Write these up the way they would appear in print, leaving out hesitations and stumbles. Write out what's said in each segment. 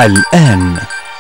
الآن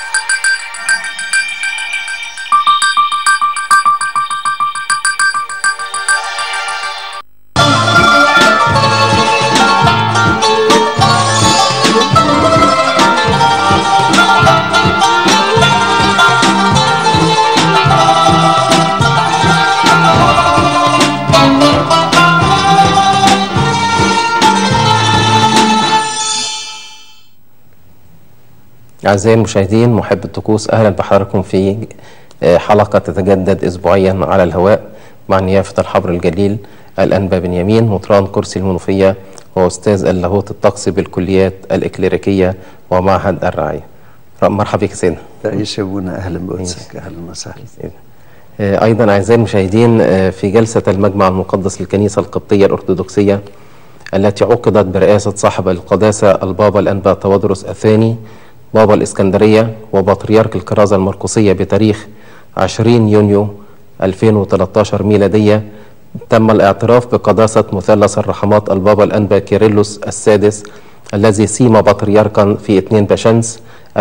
أعزائي المشاهدين محب الطقوس، أهلا بحضراتكم في حلقة تتجدد أسبوعيا على الهواء مع نيافة الحبر الجليل الأنبا بنيامين مطران كرسي المنوفية وأستاذ اللاهوت الطقسي بالكليات الإكليريكية ومعهد الرعاية. مرحبا بك سيدنا. تعيش يا ابونا، أهلا بقدسك، أهلا وسهلا. أيضا أعزائي المشاهدين في جلسة المجمع المقدس للكنيسة القبطية الأرثوذكسية التي عقدت برئاسة صاحب القداسة البابا الأنبا تودروس الثاني بابا الإسكندرية وبطريرك الكرازة المرقسية بتاريخ 20 يونيو 2013 ميلادية، تم الاعتراف بقداسة مثلث الرحمات البابا الأنبا كيرلس السادس الذي سيم بطريركا في 2 بشمس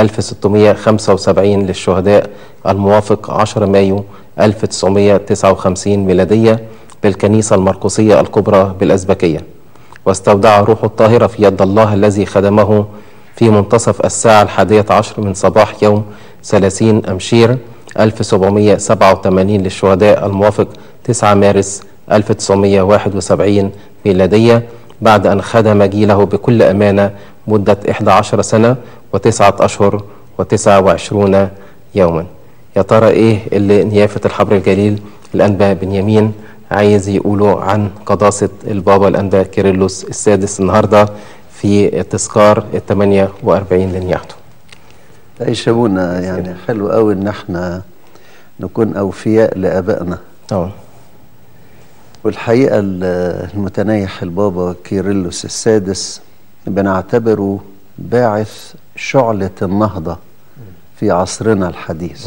1675 للشهداء الموافق 10 مايو 1959 ميلادية بالكنيسة المرقسية الكبرى بالأزبكية، واستودع روحه الطاهرة في يد الله الذي خدمه في منتصف الساعة 11 من صباح يوم 30 أمشير 1787 للشهداء الموافق 9 مارس 1971 ميلادية، بعد أن خدم جيله بكل أمانة مدة 11 سنة و9 أشهر و29 يوما. يا ترى إيه اللي نيافة الحبر الجليل الأنبا بنيامين عايز يقوله عن قداسة البابا الأنبا كيرلس السادس النهارده في تذكار 48 لنياحته؟ تعيش يا ابونا، يعني حلو قوي ان احنا نكون اوفياء لابائنا. طبعا. والحقيقه المتنيح البابا كيرلس السادس بنعتبره باعث شعلة النهضة في عصرنا الحديث،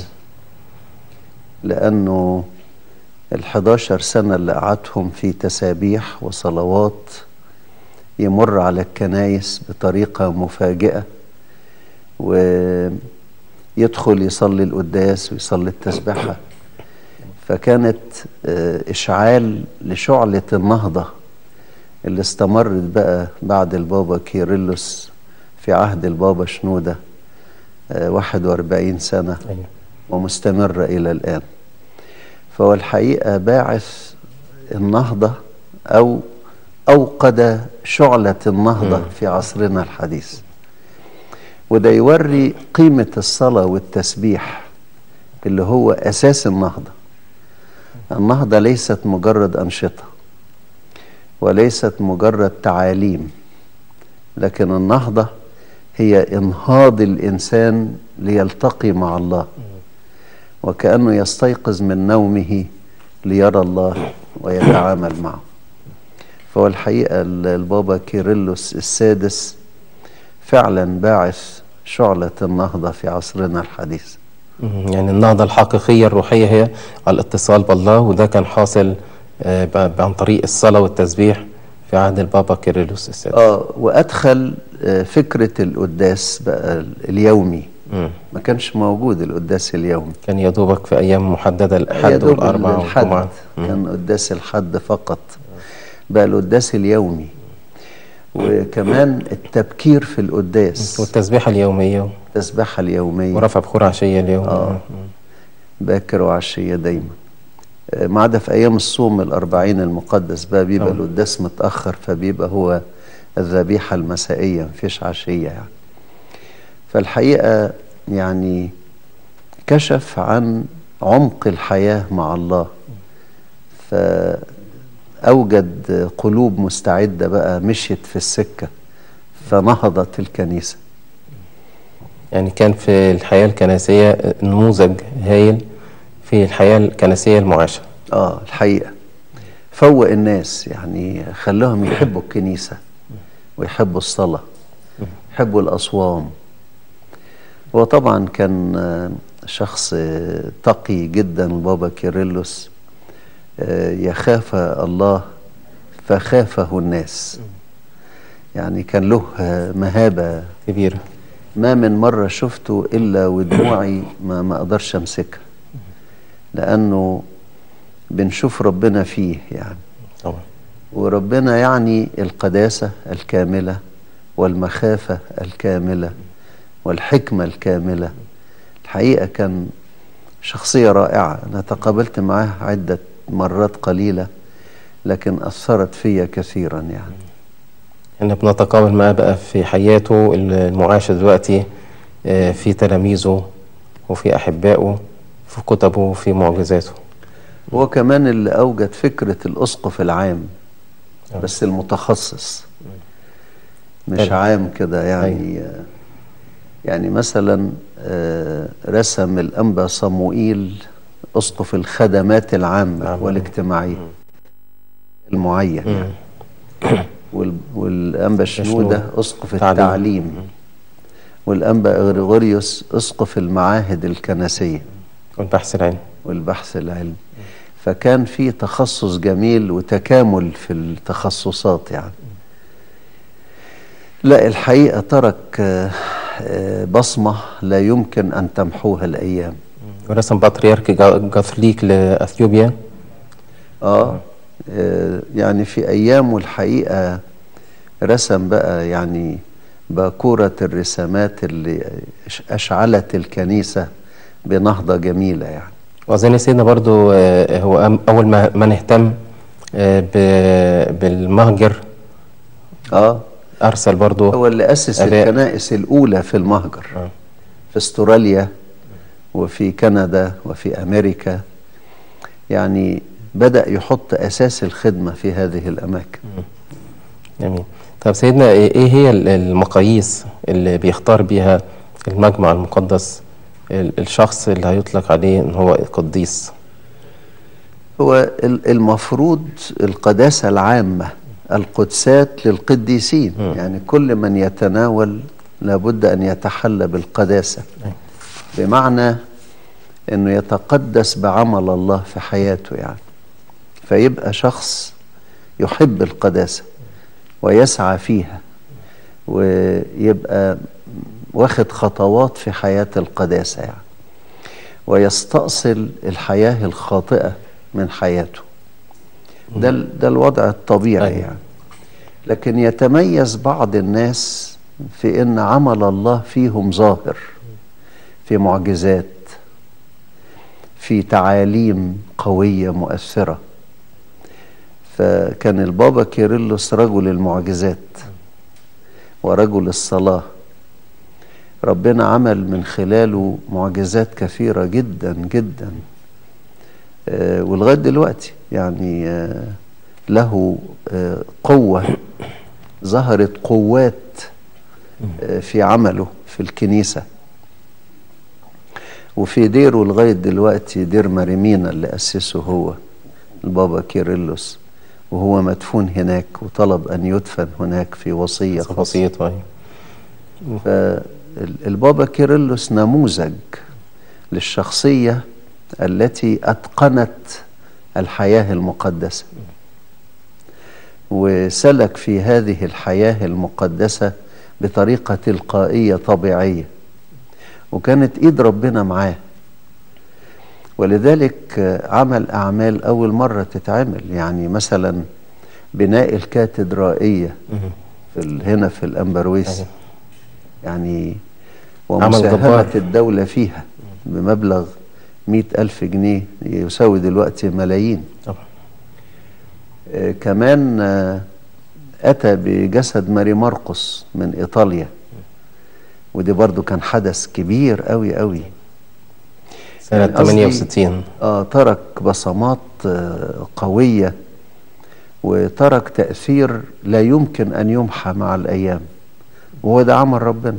لانه ال11 سنة اللي قعدهم في تسابيح وصلوات يمر على الكنايس بطريقة مفاجئة، ويدخل يصلي القداس ويصلي التسبحة، فكانت إشعال لشعلة النهضة اللي استمرت بقى بعد البابا كيرلس في عهد البابا شنودة 41 سنة ومستمرة إلى الآن. فهو الحقيقة باعث النهضة أو أوقد شعلة النهضة في عصرنا الحديث، وده يوري قيمة الصلاة والتسبيح اللي هو أساس النهضة. النهضة ليست مجرد أنشطة وليست مجرد تعاليم، لكن النهضة هي إنهاض الإنسان ليلتقي مع الله، وكأنه يستيقظ من نومه ليرى الله ويتعامل معه. فهو الحقيقة البابا كيرلس السادس فعلا باعث شعلة النهضة في عصرنا الحديث. يعني النهضة الحقيقية الروحية هي الاتصال بالله، وده كان حاصل عن طريق الصلاة والتسبيح في عهد البابا كيرلس السادس. وأدخل فكرة القداس بقى اليومي. ما كانش موجود القداس اليومي، كان يدوبك في أيام محددة، الأحد والأربعاء والجمعة. كان قداس الحد فقط، بقى القداس اليومي، وكمان التبكير في القداس والتسبيحة اليومية ورفع بخور عشية اليوم. باكر وعشية دايما، ما عدا في أيام الصوم ال40 المقدس بقى بيبقى القداس متأخر، فبيبقى هو الذبيحة المسائية، مفيش عشية يعني. فالحقيقة يعني كشف عن عمق الحياة مع الله، فأوجد قلوب مستعدة بقى مشيت في السكة فنهضت الكنيسة. يعني كان في الحياة الكنسية نموذج هايل في الحياة الكنسية المعاشة. الحقيقة فوق الناس، يعني خلاهم يحبوا الكنيسة ويحبوا الصلاة، يحبوا الأصوام. وطبعا كان شخص تقي جدا البابا كيرلس، يخاف الله فخافه الناس، يعني كان له مهابة كبيرة ما من مرة شفته إلا ودموعي ما أقدرش أمسكها، لأنه بنشوف ربنا فيه يعني. طبعا. وربنا يعني القداسة الكاملة والمخافة الكاملة والحكمة الكاملة. الحقيقة كان شخصية رائعة، أنا تقابلت معاه عدة مرات قليلة لكن أثرت فيا كثيرا يعني. احنا بنتقابل معاه بقى في حياته المعاشة دلوقتي، في تلاميذه وفي أحبائه، في كتبه وفي معجزاته. هو كمان اللي أوجد فكرة الأسقف العام، بس المتخصص، مش عام كده يعني. يعني مثلا رسم الأنبا صموئيل أسقف الخدمات العامة والاجتماعية المعين يعني. والأنبا شنودة أسقف التعليم، والأنبا غريغوريوس أسقف المعاهد الكنسية والبحث العلمي. فكان في تخصص جميل وتكامل في التخصصات يعني. لا الحقيقة ترك بصمة لا يمكن أن تمحوها الأيام. ورسم بطريرك كاثوليك لأثيوبيا. يعني في أيامه الحقيقة رسم بقى يعني باكورة الرسامات اللي أشعلت الكنيسة بنهضة جميلة يعني. وأظن سيدنا برضو هو أول ما نهتم بالمهجر أرسل برضو، هو اللي أسس الكنائس الأولى في المهجر في استراليا وفي كندا وفي أمريكا. يعني بدأ يحط أساس الخدمة في هذه الأماكن. جميل. طب سيدنا إيه هي المقاييس اللي بيختار بيها المجمع المقدس الشخص اللي هيطلق عليه إن هو قديس؟ هو المفروض القداسة العامة، القدسات للقديسين. يعني كل من يتناول لابد أن يتحلى بالقداسة، بمعنى أنه يتقدس بعمل الله في حياته يعني. فيبقى شخص يحب القداسة ويسعى فيها، ويبقى واخد خطوات في حياة القداسة يعني، ويستأصل الحياة الخاطئة من حياته. ده الوضع الطبيعي يعني. لكن يتميز بعض الناس في أن عمل الله فيهم ظاهر، في معجزات، في تعاليم قوية مؤثرة. فكان البابا كيرلس رجل المعجزات ورجل الصلاة. ربنا عمل من خلاله معجزات كثيرة جدا جدا، ولغاية دلوقتي يعني له قوة، ظهرت قوات في عمله في الكنيسة. وفي ديره لغاية دلوقتي دير مريمينا اللي أسسه هو البابا كيرلس، وهو مدفون هناك وطلب أن يدفن هناك في وصية خاصة. فالبابا كيرلس نموذج للشخصية التي أتقنت الحياة المقدسة، وسلك في هذه الحياة المقدسة بطريقة تلقائية طبيعية، وكانت إيد ربنا معاه. ولذلك عمل أعمال أول مرة تتعمل، يعني مثلا بناء الكاتدرائية هنا في الأنبرويس يعني، ومساهمة الدولة فيها بمبلغ 100,000 جنيه يساوي دلوقتي ملايين. كمان أتى بجسد ماري مرقس من إيطاليا، ودي برضو كان حدث كبير قوي قوي سنة يعني 68. ترك بصمات قوية، وترك تأثير لا يمكن أن يمحى مع الأيام، وهو ده عمل ربنا.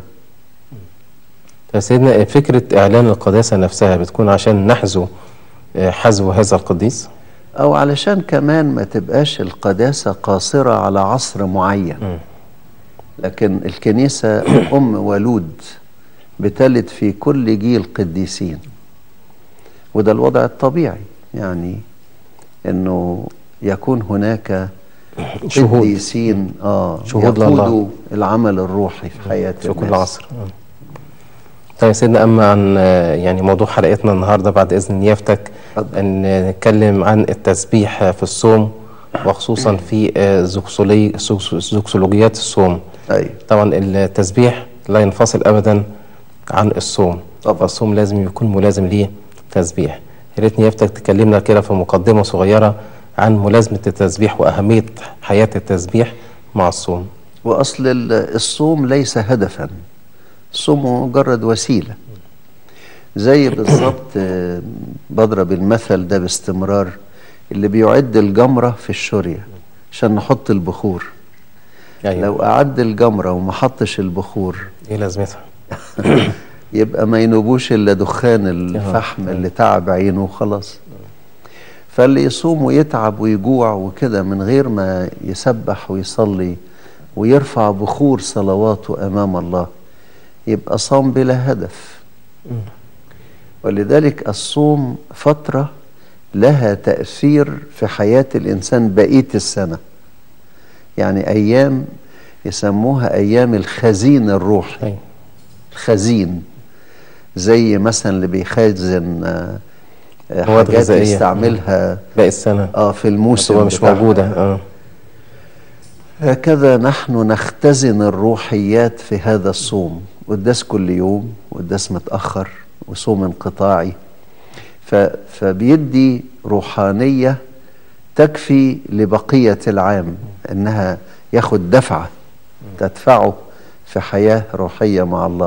سيدنا فكرة إعلان القداسة نفسها بتكون عشان نحذو حذو هذا القديس، أو علشان كمان ما تبقاش القداسة قاصرة على عصر معين، لكن الكنيسة أم ولود بتلد في كل جيل قديسين، وده الوضع الطبيعي يعني، إنه يكون هناك قديسين يقودوا العمل الروحي في حياة في كل عصر. طيب يا سيدنا، أما عن يعني موضوع حلقتنا النهاردة بعد إذن نيافتك، أن نتكلم عن التسبيح في الصوم، وخصوصا في زوكسولوجيات الصوم. أيوة. طبعا التسبيح لا ينفصل أبدا عن الصوم، فالصوم لازم يكون ملازم ليه تسبيح. يا ريت نيافتك تكلمنا كده في مقدمة صغيرة عن ملازمة التسبيح وأهمية حياة التسبيح مع الصوم. وأصل الصوم ليس هدفا، الصوم مجرد وسيلة. زي بالظبط بضرب المثل ده باستمرار، اللي بيعد الجمرة في الشورية عشان نحط البخور. أيوة. لو أعد الجمرة وما حطش البخور ايه لازمتها؟ يبقى ما ينوبوش إلا دخان الفحم اللي تعب عينه وخلاص. فاللي يصوم ويتعب ويجوع وكده من غير ما يسبح ويصلي ويرفع بخور صلواته أمام الله يبقى صام بلا هدف. ولذلك الصوم فترة لها تأثير في حياة الإنسان بقية السنة. يعني أيام يسموها أيام الخزين الروحي. الخزين زي مثلا اللي بيخزن حاجات يستعملها باقي السنة في الموسم مش موجودة. هكذا نحن نختزن الروحيات في هذا الصوم. قداس كل يوم، قداس متأخر، وصوم انقطاعي، فبيدي روحانية تكفي لبقية العام، انها ياخد دفعة تدفعه في حياة روحية مع الله.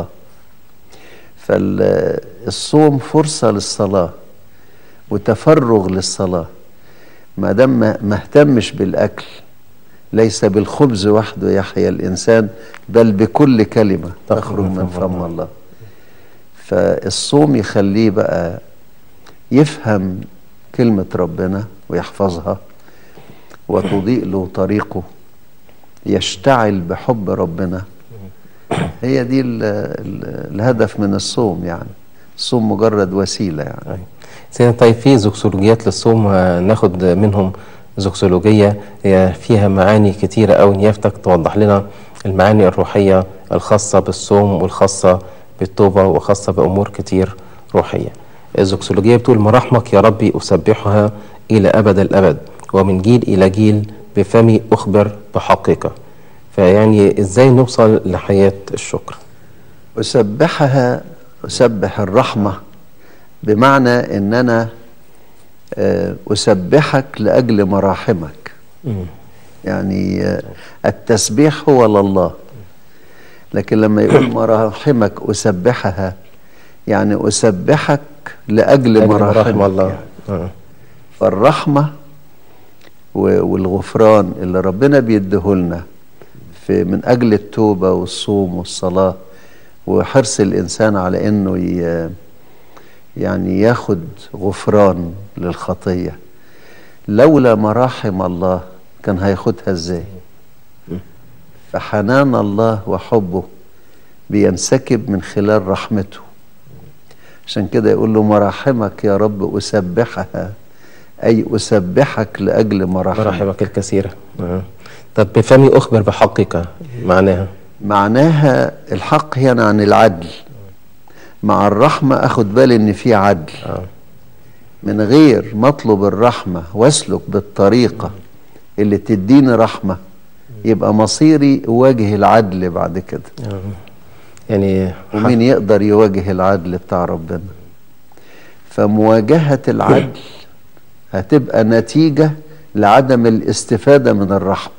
فالصوم فرصة للصلاة وتفرغ للصلاة. ما دام ما اهتمش بالأكل، ليس بالخبز وحده يحيا الإنسان بل بكل كلمة تخرج من فم الله. فالصوم يخليه بقى يفهم كلمة ربنا ويحفظها وتضيء له طريقه، يشتعل بحب ربنا. هي دي الهدف من الصوم. يعني الصوم مجرد وسيلة يعني. سيدنا، طيب في زوكسولوجيات للصوم ناخد منهم زوكسولوجية فيها معاني كتيرة أوي، نيافتك توضح لنا المعاني الروحية الخاصة بالصوم والخاصة بالتوبة وخاصة بأمور كتير روحية. الزوكسولوجية بتقول: مراحمك يا ربي أسبحها إلى أبد الأبد، ومن جيل إلى جيل بفمي أخبر بحقك. فيعني إزاي نوصل لحياة الشكر؟ أسبحها، أسبح الرحمة، بمعنى إن أنا أسبحك لأجل مراحمك. يعني التسبيح هو لله، لكن لما يقول مراحمك أسبحها يعني أسبحك لأجل مراحم الله. يعني فالرحمة والغفران اللي ربنا بيديهولنا من أجل التوبة والصوم والصلاة وحرص الإنسان على إنه يعني ياخد غفران للخطية، لولا مراحم الله كان هياخدها ازاي؟ فحنان الله وحبه بينسكب من خلال رحمته. عشان كده يقول له: مراحمك يا رب أسبحها، أي أسبحك لأجل مراحمك الكثيرة. طب بفمي أخبر بحقك معناها الحق هنا عن العدل. مع الرحمة أخد بالي إن في عدل. من غير ما أطلب الرحمة وأسلك بالطريقة اللي تديني رحمة يبقى مصيري أواجه العدل بعد كده. يعني ومين يقدر يواجه العدل بتاع ربنا؟ فمواجهة العدل هتبقى نتيجة لعدم الاستفادة من الرحمة.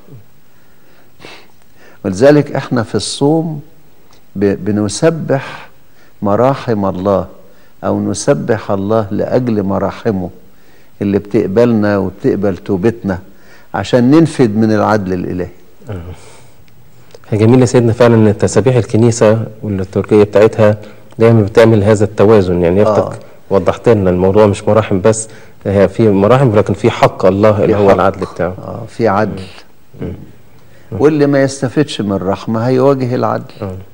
ولذلك احنا في الصوم بنسبح مراحم الله، أو نسبح الله لأجل مراحمه اللي بتقبلنا وبتقبل توبتنا عشان ننفد من العدل الإلهي. جميل يا سيدنا فعلا ان تسابيح الكنيسة والليتورجية بتاعتها دايما بتعمل هذا التوازن. يعني يفتك وضحت لنا الموضوع مش مراحم بس، هي في مراحم لكن في حق الله اللي هو العدل بتاعه. في عدل. واللي ما يستفدش من الرحمة هيواجه العدل.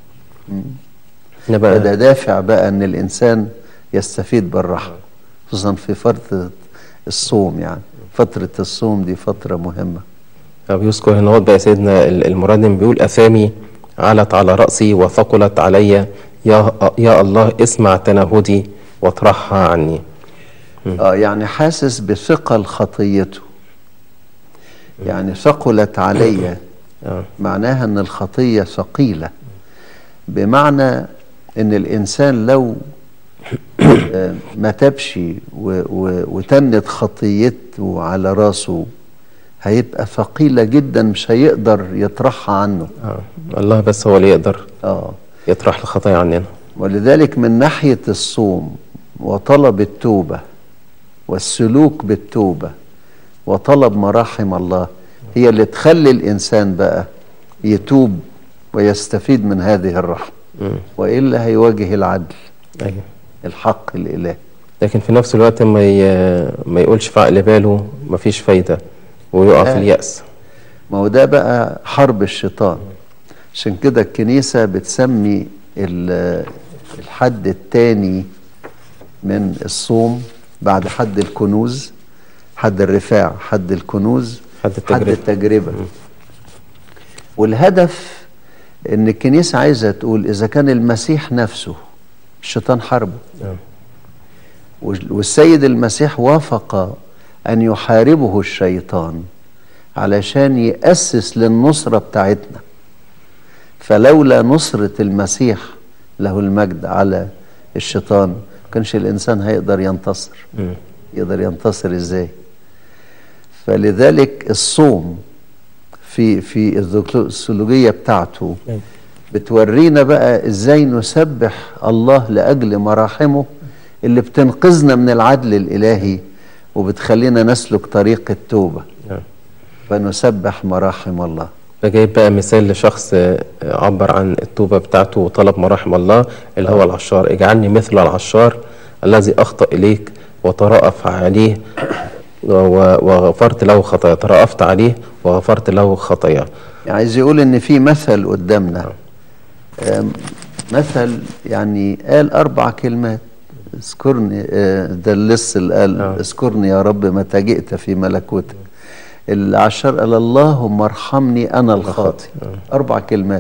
ده دافع بقى ان الانسان يستفيد بالرحمة، خصوصا في فترة الصوم. يعني فترة الصوم دي فترة مهمة. بيذكر هنا بقى سيدنا المرنم بيقول: أثامي علت على رأسي وثقلت علي يا الله اسمع تنهدي واطرحها عني. يعني حاسس بثقل خطيته، يعني ثقلت علي، معناها ان الخطية ثقيلة، بمعنى ان الانسان لو ما تبش وتنت خطيته على راسه هيبقى ثقيلة جدا، مش هيقدر يطرحها عنه. الله بس هو اللي يقدر يطرح الخطايا عننا. ولذلك من ناحية الصوم وطلب التوبة والسلوك بالتوبة وطلب مراحم الله هي اللي تخلي الإنسان بقى يتوب ويستفيد من هذه الرحمة، وإلا هيواجه العدل الحق الإلهي. لكن في نفس الوقت ما يقولش في عقل باله مفيش فايدة ويقع في اليأس. ما هو ده بقى حرب الشيطان. عشان كده الكنيسة بتسمي الحد الثاني من الصوم بعد حد الكنوز، حد الرفاع، حد الكنوز، حد التجربة. والهدف ان الكنيسة عايزة تقول اذا كان المسيح نفسه الشيطان حاربه، والسيد المسيح وافق ان يحاربه الشيطان علشان يأسس للنصرة بتاعتنا. فلولا نصرة المسيح له المجد على الشيطان كانش الإنسان هيقدر ينتصر. يقدر ينتصر إزاي؟ فلذلك الصوم في الزوكسولوجية بتاعته بتورينا بقى إزاي نسبح الله لأجل مراحمه اللي بتنقذنا من العدل الإلهي وبتخلينا نسلك طريق التوبة، فنسبح مراحم الله. فجايب بقى مثال لشخص عبر عن التوبة بتاعته وطلب مراحم الله، اللي هو العشار. اجعلني مثل العشار الذي أخطأ إليك وترأف عليه وغفرت له خطايا. ترأفت عليه وغفرت له خطايا. عايز يقول إن في مثل قدامنا، مثل يعني قال 4 كلمات: اذكرني، ده اللص اللي قال اذكرني يا رب متى جئت في ملكوتك. العشار قال اللهم ارحمني أنا الخاطئ. 4 كلمات.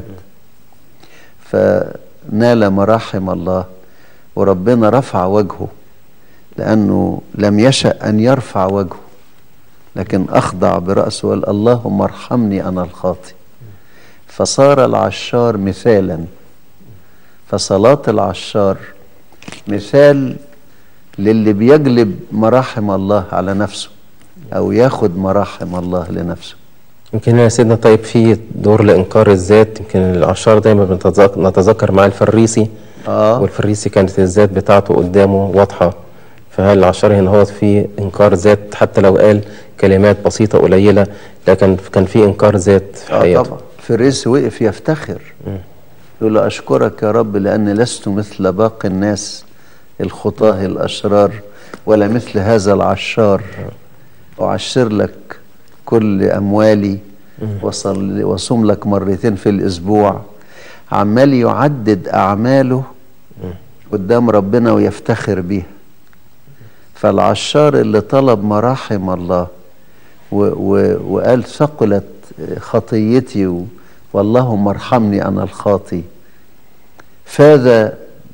فنال مراحم الله وربنا رفع وجهه، لأنه لم يشأ أن يرفع وجهه لكن أخضع برأسه وقال اللهم ارحمني أنا الخاطئ. فصار العشار مثالا. فصلاة العشار مثال للي بيجلب مراحم الله على نفسه أو ياخد مراحم الله لنفسه. يمكن يا سيدنا طيب في دور لإنكار الذات. يمكن العشار دايما نتذكر مع الفريسي، والفريسي كانت الذات بتاعته قدامه واضحة. فهل العشار هنا هو في إنكار ذات حتى لو قال كلمات بسيطة قليلة، لكن كان في إنكار ذات في حياته؟ طبعا. الفريسي وقف يفتخر يقول له أشكرك يا رب لأني لست مثل باقي الناس الخطاه الأشرار ولا مثل هذا العشار. أعشر لك كل أموالي وصوم لك 2 مرات في الأسبوع. عمال يعدد أعماله قدام ربنا ويفتخر بيها. فالعشار اللي طلب مراحم الله وقال ثقلت خطيتي واللهم ارحمني أنا الخاطي، فاز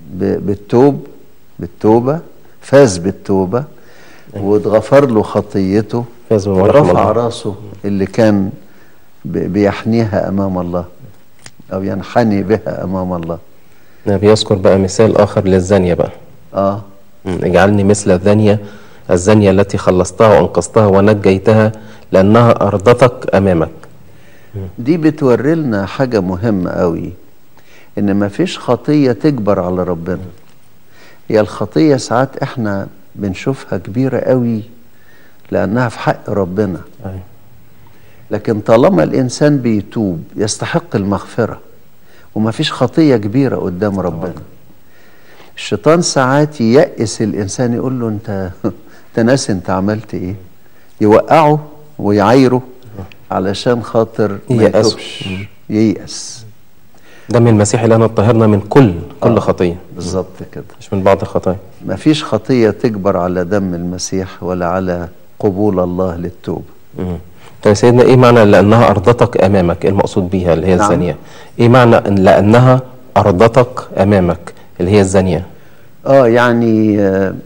بالتوبة، فاز بالتوبة واتغفر له خطيته ورفع راسه اللي كان بيحنيها أمام الله أو ينحني بها أمام الله. بيذكر بقى مثال آخر للزانية بقى. اجعلني مثل الزانية التي خلصتها وأنقذتها ونجيتها لأنها أرضتك أمامك. دي بتوري لنا حاجة مهمة قوي، إن ما فيش خطية تكبر على ربنا. هي الخطية ساعات إحنا بنشوفها كبيرة قوي لأنها في حق ربنا، لكن طالما الإنسان بيتوب يستحق المغفرة، وما فيش خطية كبيرة قدام ربنا. الشيطان ساعات ييأس الإنسان، يقول له أنت ناسي أنت عملت إيه، يوقعه ويعايره علشان خاطر ما يتوبش، ييأس. دم المسيح لنا طهرنا من كل خطية. بالظبط كده، مش من بعض الخطايا. ما فيش خطية تكبر على دم المسيح ولا على قبول الله للتوبة. طيب سيدنا ايه معنى لأنها أرضتك أمامك؟ ايه المقصود بيها اللي هي الزانية؟ ايه معنى لأنها أرضتك أمامك؟ اللي هي الزانية. يعني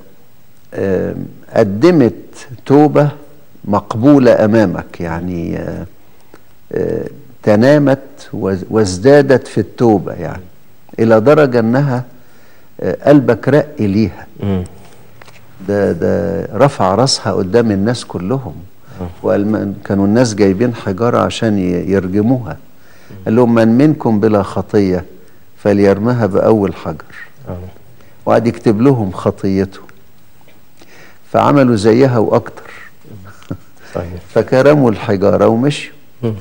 قدمت توبة مقبولة أمامك، يعني تنامت وازدادت في التوبة، يعني إلى درجة أنها قلبك رق ليها. ده رفع راسها قدام الناس كلهم، وكانوا الناس جايبين حجارة عشان يرجموها. قال لهم: من منكم بلا خطية فليرمها بأول حجر. وقعد يكتب لهم خطيته، فعملوا زيها وأكتر. فكرموا الحجارة ومشوا.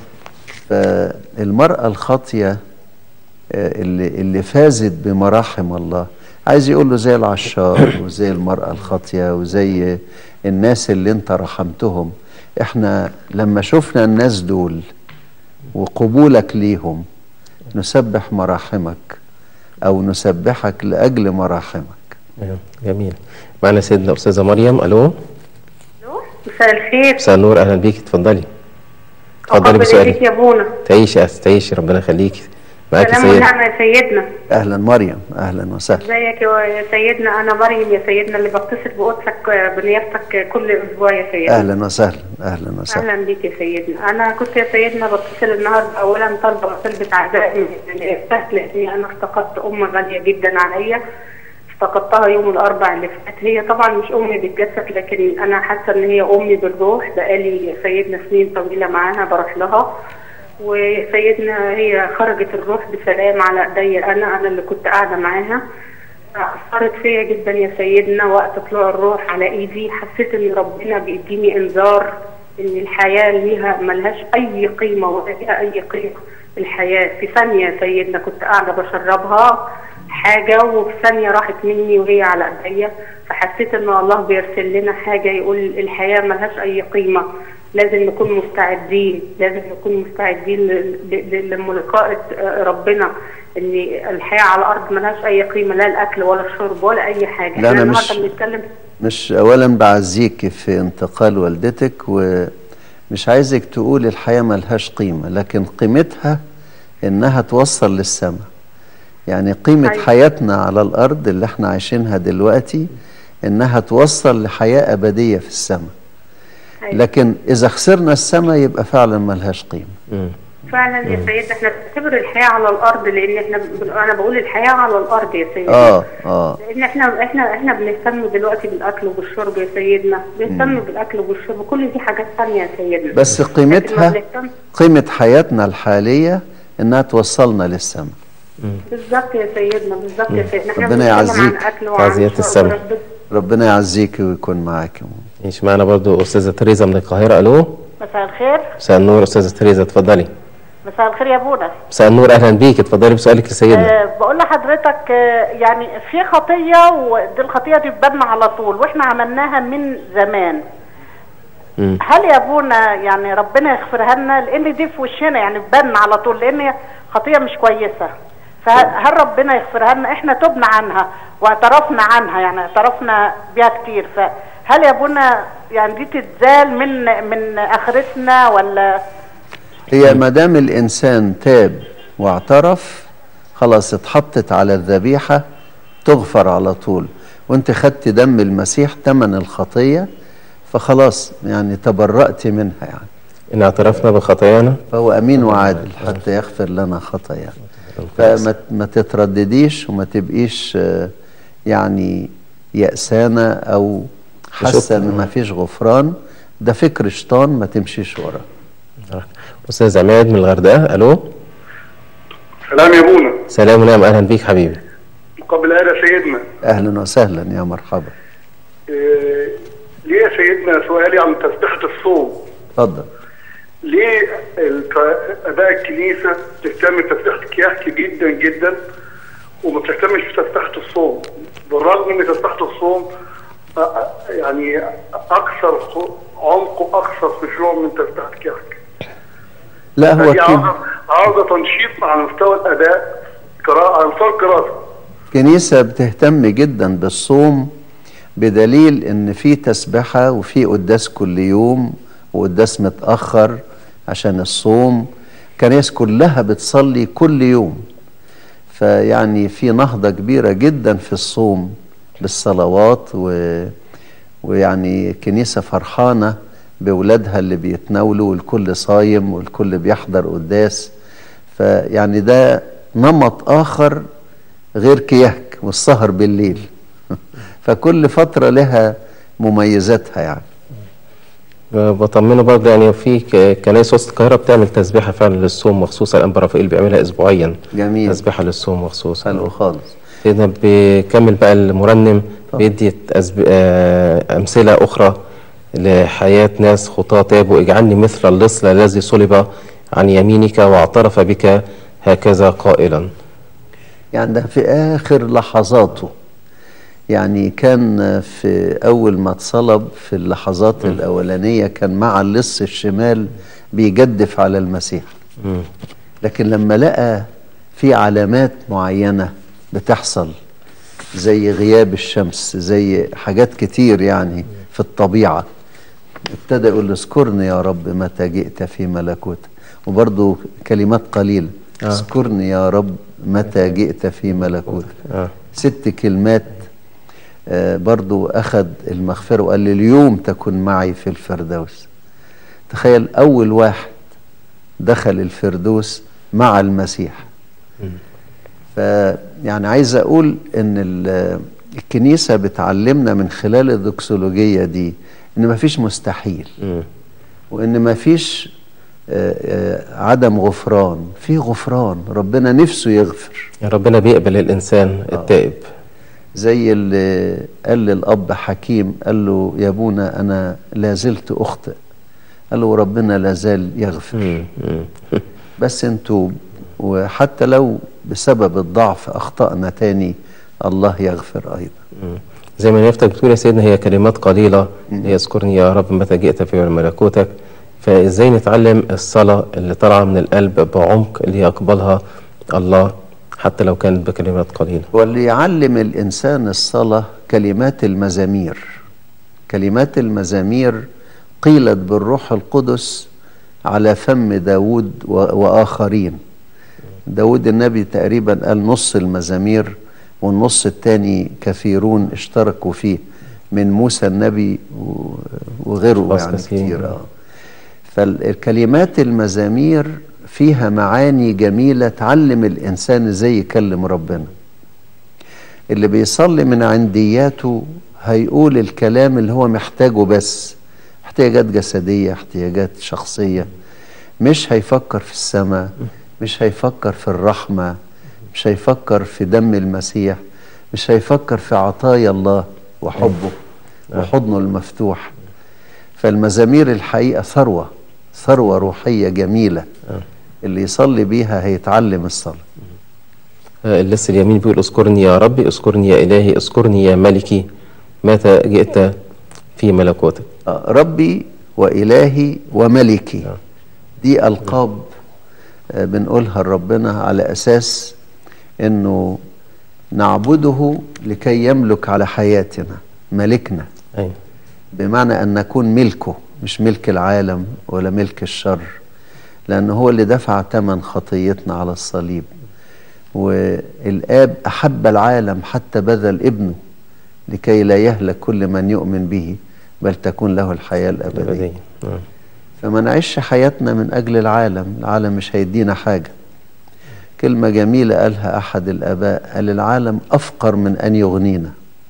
فالمرأة الخاطية اللي فازت بمراحم الله، عايز يقول له زي العشار وزي المرأة الخاطية وزي الناس اللي انت رحمتهم. احنا لما شفنا الناس دول وقبولك ليهم نسبح مراحمك، او نسبحك لأجل مراحمك. جميل. معنا سيدنا أستاذة مريم. ألو. مساء الخير. مساء النور، أهلا بيكي، اتفضلي. اتفضلي بسؤالك يا ابونا. تعيشي ربنا يخليكي. معاكي سلام ونعمة يا سيدنا. اهلا مريم، اهلا وسهلا. ازيك يا سيدنا؟ انا مريم يا سيدنا، اللي بتصل بقدسك بنيافتك كل اسبوع يا سيدنا. اهلا وسهلا. اهلا وسهلا. اهلا بيك يا سيدنا. انا كنت يا سيدنا بتصل النهارده اولا طالبه طلبة عزاء من النيافتك، لاني انا افتقدت ام غاليه جدا عليا، افتقدتها يوم الاربعاء اللي فات. هي طبعا مش امي بالجسد، لكن انا حاسه ان هي امي بالروح. بقالي سيدنا سنين طويله معاها بروح لها، وسيدنا هي خرجت الروح بسلام على ايديا. انا اللي كنت قاعده معاها، اثرت فيا جدا يا سيدنا. وقت طلوع الروح على ايدي حسيت ان ربنا بيديني انذار ان الحياه ليها ملهاش اي قيمه ولا ليها اي قيمه. الحياه في ثانيه يا سيدنا كنت قاعده بشربها حاجه، وفي ثانيه راحت مني وهي على ايديا. فحسيت ان الله بيرسل لنا حاجه يقول الحياه ملهاش اي قيمه، لازم نكون مستعدين، لازم نكون مستعدين لملاقاة ربنا، ان الحياة على الارض ملهاش اي قيمة، لا الاكل ولا الشرب ولا اي حاجة. لا، انا مش اولا بعزيك في انتقال والدتك، ومش عايزك تقول الحياة ملهاش قيمة، لكن قيمتها انها توصل للسماء. يعني قيمة حياتنا على الارض اللي احنا عايشينها دلوقتي انها توصل لحياة ابدية في السماء. لكن إذا خسرنا السماء يبقى فعلا ملهاش قيمة. فعلا يا سيد، احنا بنعتبر الحياة على الأرض، لأن أنا بقول الحياة على الأرض يا سيدي. لأن احنا بنهتم دلوقتي بالأكل وبالشرب يا سيدنا، بنهتم بالأكل وبالشرب، كل دي حاجات ثانية يا سيدنا. بس قيمة حياتنا الحالية إنها توصلنا للسماء. بالظبط يا سيدنا، بالظبط يا سيدنا. احنا ربنا يعزيك. تعزيات السماء. ربنا يعزيك ويكون معاك. ماشي. معنا برضو أستاذة تريزا من القاهرة. ألو. مساء الخير. مساء النور أستاذة تريزا، اتفضلي. مساء الخير يا ابونا. مساء النور، أهلا بيك، اتفضلي بسؤالك لسيدنا. بقول لحضرتك يعني في خطية، ودي الخطية دي بتبان على طول واحنا عملناها من زمان. هل يا ابونا يعني ربنا يغفرها لنا؟ لأن دي في وشنا يعني بتبان على طول، لأن خطية مش كويسة. فهل ربنا يغفرها لنا؟ احنا تبنا عنها واعترفنا عنها، يعني اعترفنا بيها كتير. فهل يا ابونا يعني دي تتزال من اخرتنا ولا؟ هي ما دام الانسان تاب واعترف خلاص اتحطت على الذبيحه تغفر على طول، وانت خدت دم المسيح ثمن الخطيه، فخلاص يعني تبرأت منها. يعني إن اعترفنا بخطايانا فهو أمين وعادل حتى يغفر لنا خطايانا. فما تتردديش وما تبقيش يعني يأسانة أو حاسة إن ما فيش غفران. ده فكر شيطان، ما تمشيش وراه. أستاذ عماد من الغردقة. ألو. سلام يا ابونا. سلام ونعم، أهلا بيك حبيبي. مقابل يا سيدنا. أهلا وسهلا يا مرحبا. ليه يا سيدنا سؤالي عن تسبيحة الصوم؟ اتفضل. ليه اباء الكنيسه بتهتم بتسبيحه الكياك جدا جدا وما بتهتمش بتسبيحه الصوم، بالرغم ان تسبيحه الصوم يعني اكثر عمق واكثر خشوع من تسبيحه الكياك؟ لا هو عاوزه تنشيط على مستوى الاداء، على مستوى القراءه. الكنيسه بتهتم جدا بالصوم بدليل ان في تسبيحه وفي قداس كل يوم وقداس متأخر عشان الصوم. كنايس كلها بتصلي كل يوم، فيعني في نهضة كبيرة جدا في الصوم بالصلوات، ويعني الكنيسة فرحانة بولادها اللي بيتناولوا، والكل صايم والكل بيحضر قداس. فيعني ده نمط آخر غير كيهك والسهر بالليل. فكل فترة لها مميزاتها يعني. بطمنه برضه يعني في كنايس وسط القاهرة بتعمل تسبيحة فعلا للصوم مخصوص. الأنبا رافائيل بيعملها أسبوعيا. جميل. تسبيحة للصوم مخصوص. حلو خالص. سيدنا بيكمل بقى المرنم بيدي أمثلة أخرى لحياة ناس خطاة تابوا. اجعلني مثل اللص الذي صلب عن يمينك واعترف بك هكذا قائلا. يعني ده في آخر لحظاته، يعني كان في أول ما اتصلب في اللحظات الأولانية كان مع اللص الشمال بيجدف على المسيح. لكن لما لقى في علامات معينة بتحصل زي غياب الشمس، زي حاجات كتير يعني في الطبيعة، ابتدى يقول اذكرني يا رب متى جئت في ملكوتك. وبرضو كلمات قليلة، اذكرني يا رب متى جئت في ملكوتك. 6 كلمات. برضو أخذ المغفرة وقال لي اليوم تكن معي في الفردوس. تخيل أول واحد دخل الفردوس مع المسيح. فيعني عايز أقول إن الكنيسة بتعلمنا من خلال الدوكسولوجية دي إن مفيش مستحيل، وإن مفيش عدم غفران، في غفران. ربنا نفسه يغفر، ربنا بيقبل الإنسان التائب. زي اللي قال للأب حكيم، قال له يا ابونا أنا لازلت أخطئ، قال له ربنا لازال يغفر بس نتوب، وحتى لو بسبب الضعف أخطأنا تاني الله يغفر أيضا. زي ما نفتك بتقول يا سيدنا هي كلمات قليلة، اذكرني يا رب متى جئت في ملكوتك. فإزاي نتعلم الصلاة اللي طالعة من القلب بعمق اللي يقبلها الله حتى لو كانت بكلمات قليلة؟ واللي يعلم الإنسان الصلاة كلمات المزامير. كلمات المزامير قيلت بالروح القدس على فم داود وآخرين. داود النبي تقريبا قال نص المزامير، والنص الثاني كثيرون اشتركوا فيه من موسى النبي وغيره يعني كتير. فالكلمات المزامير فيها معاني جميلة تعلم الإنسان ازاي يكلم ربنا. اللي بيصلي من عندياته هيقول الكلام اللي هو محتاجه، بس احتياجات جسدية، احتياجات شخصية. مش هيفكر في السماء، مش هيفكر في الرحمة، مش هيفكر في دم المسيح، مش هيفكر في عطايا الله وحبه وحضنه المفتوح. فالمزامير الحقيقة ثروة روحية جميلة، اللي يصلي بيها هيتعلم الصلاة. اللص اليمين بيقول اذكرني يا ربي، اذكرني يا إلهي، اذكرني يا ملكي متى جئت في ملكوتك. ربي وإلهي وملكي دي ألقاب بنقولها لربنا على أساس أنه نعبده لكي يملك على حياتنا، ملكنا. بمعنى أن نكون ملكه، مش ملك العالم ولا ملك الشر، لأنه هو اللي دفع ثمن خطيتنا على الصليب. والآب أحب العالم حتى بذل ابنه لكي لا يهلك كل من يؤمن به بل تكون له الحياة الأبدية. فما نعيش حياتنا من أجل العالم، العالم مش هيدينا حاجة. كلمة جميلة قالها أحد الآباء، قال العالم أفقر من أن يغنينا،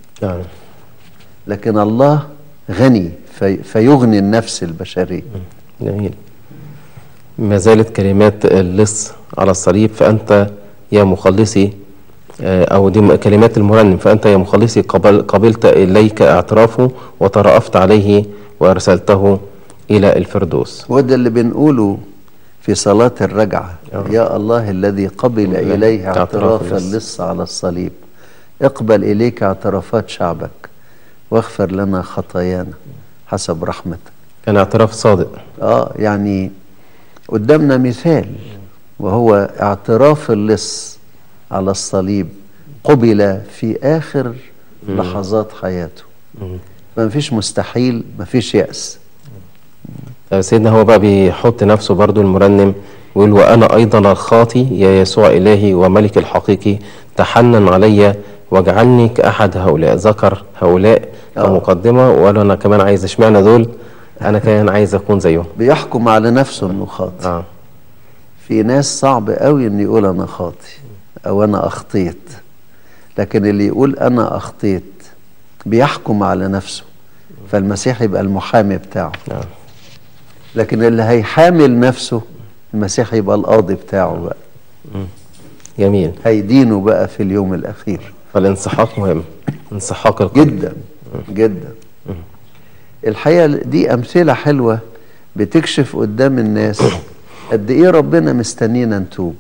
لكن الله غني فيغني النفس البشرية. جميل. ما زالت كلمات اللص على الصليب فأنت يا مخلصي، أو دي كلمات المرنم، فأنت يا مخلصي قبلت إليك اعترافه وترأفت عليه وأرسلته إلى الفردوس. وده اللي بنقوله في صلاة الرجعة. يا الله الذي قبل إليه اعتراف اللص على الصليب، اقبل إليك اعترافات شعبك واغفر لنا خطايانا حسب رحمتك. كان اعتراف صادق. يعني قدامنا مثال، وهو اعتراف اللص على الصليب قبل في آخر لحظات حياته. ما فيش مستحيل، ما فيش يأس. سيدنا هو بقى بيحط نفسه برضو المرنم ويقول وأنا أيضا الخاطي يا يسوع إلهي وملك الحقيقي تحنن علي واجعلني كأحد هؤلاء. ذكر هؤلاء كمقدمة، وقال أنا كمان عايز، اشمعنى دول؟ أنا كمان عايز أكون زيهم. بيحكم على نفسه إنه خاطي. في ناس صعب قوي إن يقول أنا خاطي أو أنا أخطيت، لكن اللي يقول أنا أخطيت بيحكم على نفسه، فالمسيح يبقى المحامي بتاعه. لكن اللي هيحامل نفسه المسيح يبقى القاضي بتاعه بقى. جميل. هيدينه بقى في اليوم الأخير. فالانسحاق مهم، انسحاق القلب جدا جدا. الحقيقة دي أمثلة حلوة بتكشف قدام الناس قد إيه ربنا مستنينا نتوب.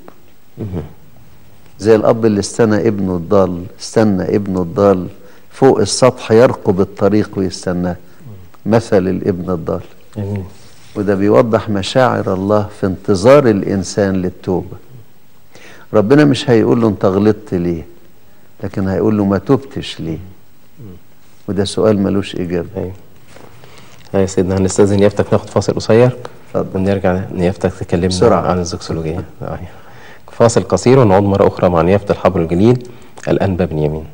زي الأب اللي استنى ابنه الضال فوق السطح يرقب الطريق ويستناه، مثل الابن الضال. وده بيوضح مشاعر الله في انتظار الإنسان للتوبة. ربنا مش هيقول له انت غلطت ليه، لكن هيقول له ما توبتش ليه. وده سؤال ملوش إجابة. يا سيدنا هنستأذن نيافتك ناخد فاصل قصير ونرجع نيافتك تكلمنا عن الزوكسولوجية. فاصل قصير ونعود مرة أخرى مع نيافة الحبر الجليل الأنبا بنيامين.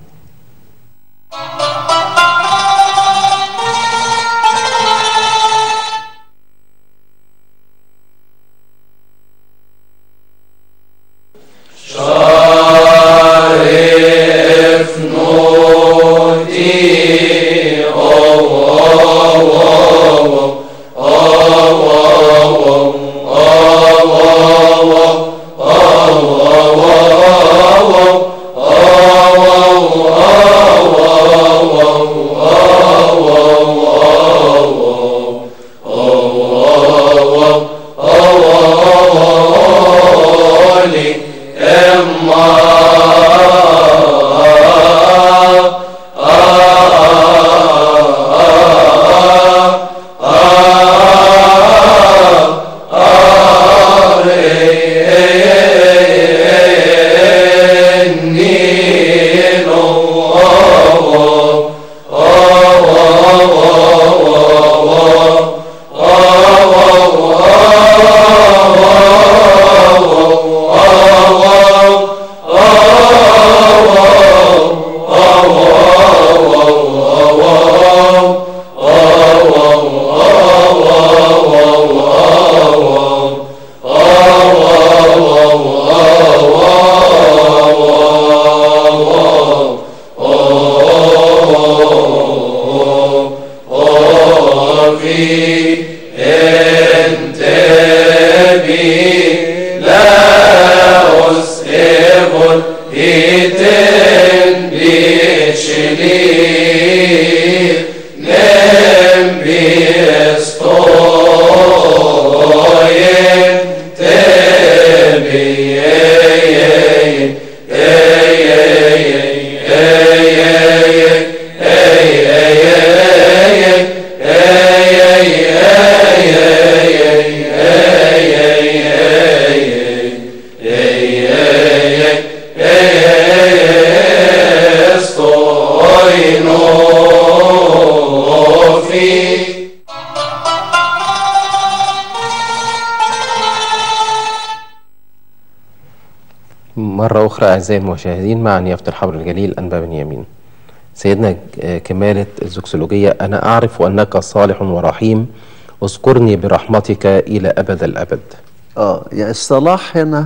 مرة أخرى أعزائي المشاهدين مع نيافة الحبر الجليل أنبا بنيامين. سيدنا كمالة الزوكسولوجية: أنا أعرف أنك صالح ورحيم، اذكرني برحمتك إلى أبد الأبد. يعني الصلاح هنا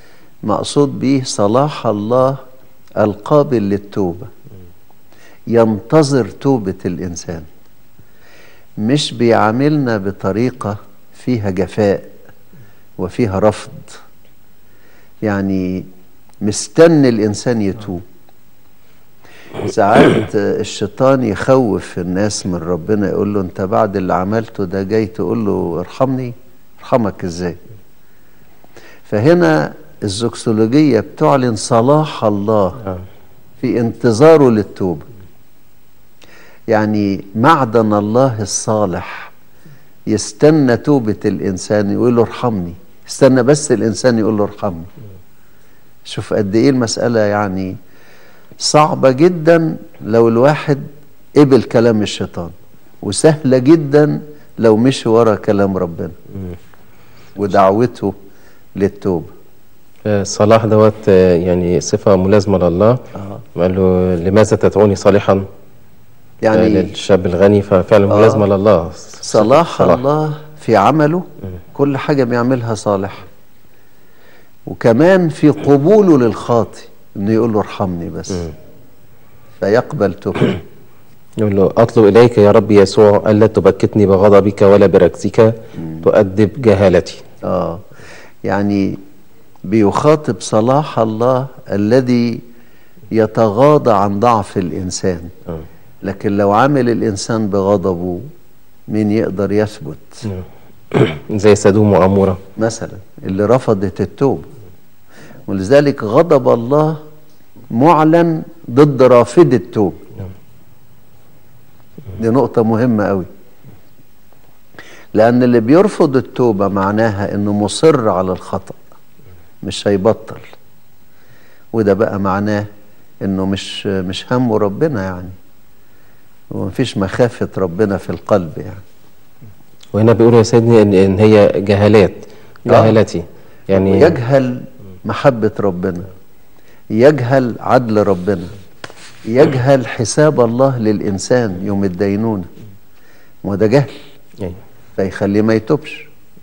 مقصود به صلاح الله القابل للتوبة، ينتظر توبة الإنسان، مش بيعاملنا بطريقة فيها جفاء وفيها رفض، يعني مستني الإنسان يتوب. ساعات الشيطان يخوف الناس من ربنا، يقول له أنت بعد اللي عملته ده جاي تقول له ارحمني؟ ارحمك إزاي؟ فهنا الزوكسولوجية بتعلن صلاح الله في انتظاره للتوبة. يعني معدن الله الصالح يستنى توبة الإنسان يقول له ارحمني، استنى بس الإنسان يقول له ارحمني. شوف قد إيه المسألة يعني صعبة جدا لو الواحد قبل كلام الشيطان، وسهلة جدا لو مشي ورا كلام ربنا ودعوته للتوبة. صلاح دوت يعني صفة ملازمة لله. قال له لماذا تدعوني صالحا يعني للشاب الغني، ففعلا ملازمة لله. صلاح الله في عمله كل حاجة بيعملها صالح، وكمان في قبوله للخاطي انه يقول له ارحمني بس فيقبل توبته. يقول له اطلب اليك يا رب يسوع الا تبكتني بغضبك ولا بركزك تؤدب جهالتي. يعني بيخاطب صلاح الله الذي يتغاضى عن ضعف الإنسان. لكن لو عامل الإنسان بغضبه مين يقدر يثبت؟ زي سدوم وعمورة مثلا اللي رفضت التوبة. ولذلك غضب الله معلن ضد رافض التوبة. دي نقطة مهمة قوي، لأن اللي بيرفض التوبة معناها إنه مصر على الخطأ، مش هيبطل. وده بقى معناه إنه مش همه ربنا يعني، ومفيش مخافة ربنا في القلب يعني. وهنا بيقولوا يا سيدني إن هي جهالتي يعني يجهل محبة ربنا، يجهل عدل ربنا، يجهل حساب الله للإنسان يوم الدينونة، وده جهل فيخليه ما يتوبش.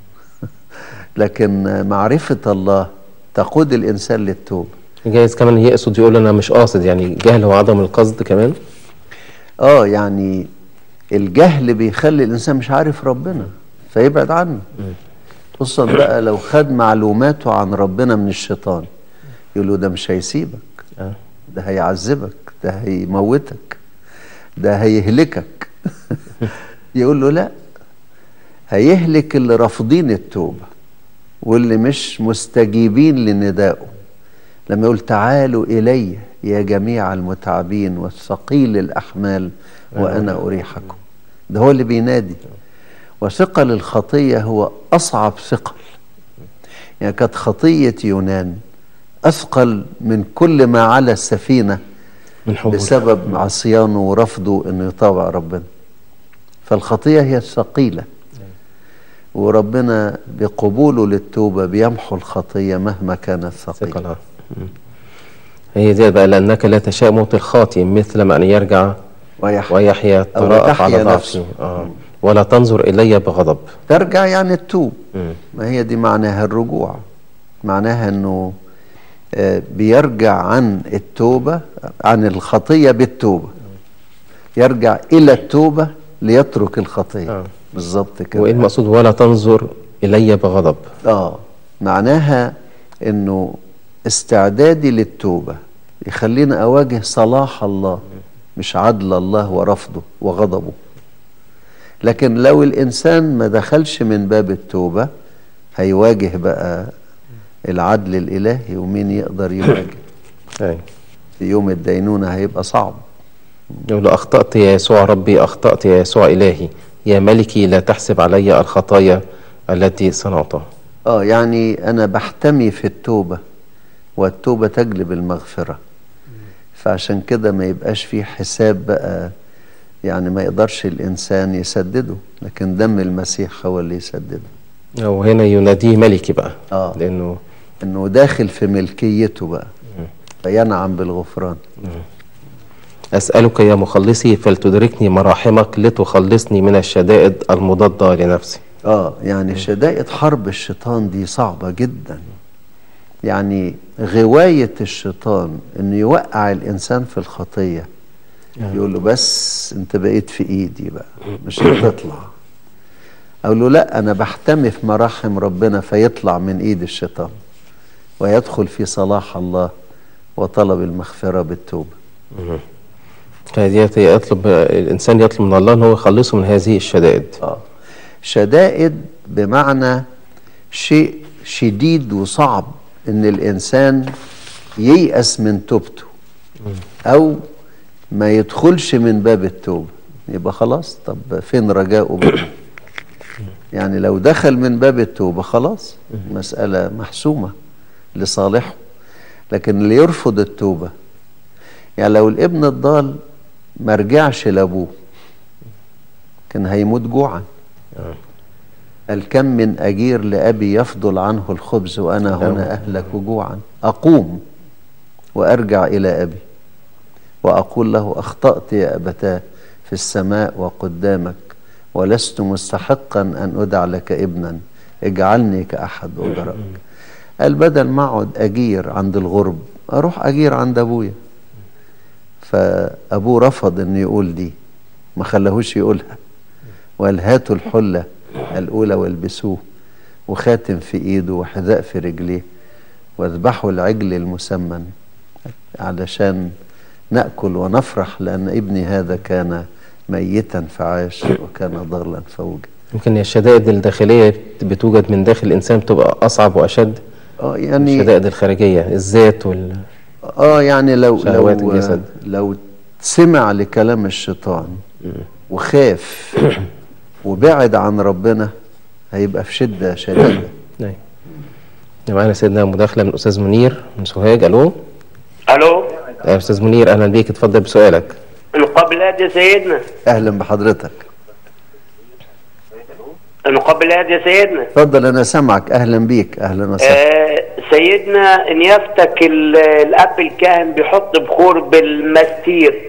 لكن معرفة الله تقود الإنسان للتوبة. جايز كمان يقصد يقول أنا مش قاصد، يعني جهل وعدم القصد كمان. يعني الجهل بيخلي الإنسان مش عارف ربنا فيبعد عنه، خصوصا بقى لو خد معلوماته عن ربنا من الشيطان. يقول له ده مش هيسيبك، ده هيعذبك، ده هيموتك، ده هيهلكك. يقول له لا، هيهلك اللي رافضين التوبة واللي مش مستجيبين لندائه. لما يقول تعالوا إلي يا جميع المتعبين والثقيل الأحمال وأنا أريحكم، ده هو اللي بينادي. وثقل الخطية هو أصعب ثقل. يعني كانت خطية يونان أثقل من كل ما على السفينة بسبب عصيانه ورفضه أنه يطاوع ربنا. فالخطية هي الثقيلة، وربنا بقبوله للتوبة بيمحو الخطية مهما كانت ثقيلة. هي دي بقى لأنك لا تشاء موت الخاطئ مثل ما أن يرجع ويحيا ترأف على ضعفه ولا تنظر إلي بغضب. ترجع يعني التوب. ما هي دي معناها الرجوع، معناها أنه بيرجع عن التوبة، عن الخطية بالتوبة، يرجع إلى التوبة ليترك الخطية. بالظبط كده. وإيه المقصود ولا تنظر إلي بغضب؟ معناها أنه استعدادي للتوبة يخلينا أواجه صلاح الله مش عدل الله ورفضه وغضبه. لكن لو الإنسان ما دخلش من باب التوبة هيواجه بقى العدل الإلهي، ومين يقدر يواجه؟ في يوم الدينونة هيبقى صعب. يقول له أخطأت يا يسوع ربي، أخطأت يا يسوع إلهي، يا ملكي لا تحسب علي الخطايا التي صنعتها. يعني أنا بحتمي في التوبة، والتوبة تجلب المغفرة. فعشان كده ما يبقاش فيه حساب بقى، يعني ما يقدرش الإنسان يسدده، لكن دم المسيح هو اللي يسدده. وهنا يناديه ملكي بقى. لأنه داخل في ملكيته بقى، فينعم بالغفران. أسألك يا مخلصي فلتدركني مراحمك لتخلصني من الشدائد المضادة لنفسي. يعني شدائد حرب الشيطان دي صعبة جدا. يعني غواية الشيطان انه يوقع الانسان في الخطية، يقول له بس انت بقيت في ايدي بقى مش هتطلع. اقول له لا، انا بحتمي في مراحم ربنا فيطلع من ايد الشيطان ويدخل في صلاح الله وطلب المغفرة بالتوبة. الانسان يطلب من الله ان هو يخلصه من هذه الشدائد. شدائد بمعنى شيء شديد وصعب ان الانسان ييأس من توبته او ما يدخلش من باب التوبة، يبقى خلاص. طب فين رجاؤه بقى؟ يعني لو دخل من باب التوبة خلاص مسألة محسومة لصالحه. لكن اللي يرفض التوبة، يعني لو الابن الضال ما رجعش لابوه كان هيموت جوعا. قال كم من أجير لأبي يفضل عنه الخبز وأنا هنا أهلك جوعا، أقوم وأرجع إلى أبي وأقول له أخطأت يا أبتاه في السماء وقدامك، ولست مستحقا أن أدع لك ابنا، اجعلني كأحد أجرك. قال بدل ما أقعد أجير عند الغرب أروح أجير عند أبويا. فأبوه رفض أن يقول دي، ما خلاهوش يقولها، وقال هاتوا الحلة الأولى والبسوه، وخاتم في إيده وحذاء في رجليه، واذبحوا العجل المسمن علشان نأكل ونفرح، لأن ابني هذا كان ميتا فعاش وكان ضالا فوجد. يمكن الشدائد الداخلية بتوجد من داخل الإنسان بتبقى أصعب وأشد يعني الشدائد الخارجية، الذات يعني شهوات الجسد. لو سمع لكلام الشيطان وخاف وبعد عن ربنا هيبقى في شدة شديدة. نعم. معانا سيدنا مداخلة من أستاذ منير من سوهاج. ألو. ألو. يا أستاذ منير أهلا بيك، اتفضل بسؤالك. المقابلات يا سيدنا. أهلا بحضرتك. المقابلات يا سيدنا. اتفضل أنا سامعك. أهلا بيك. أهلا وسهلا. سيدنا إن يفتك الأب الكاهن بيحط بخور بالمستير.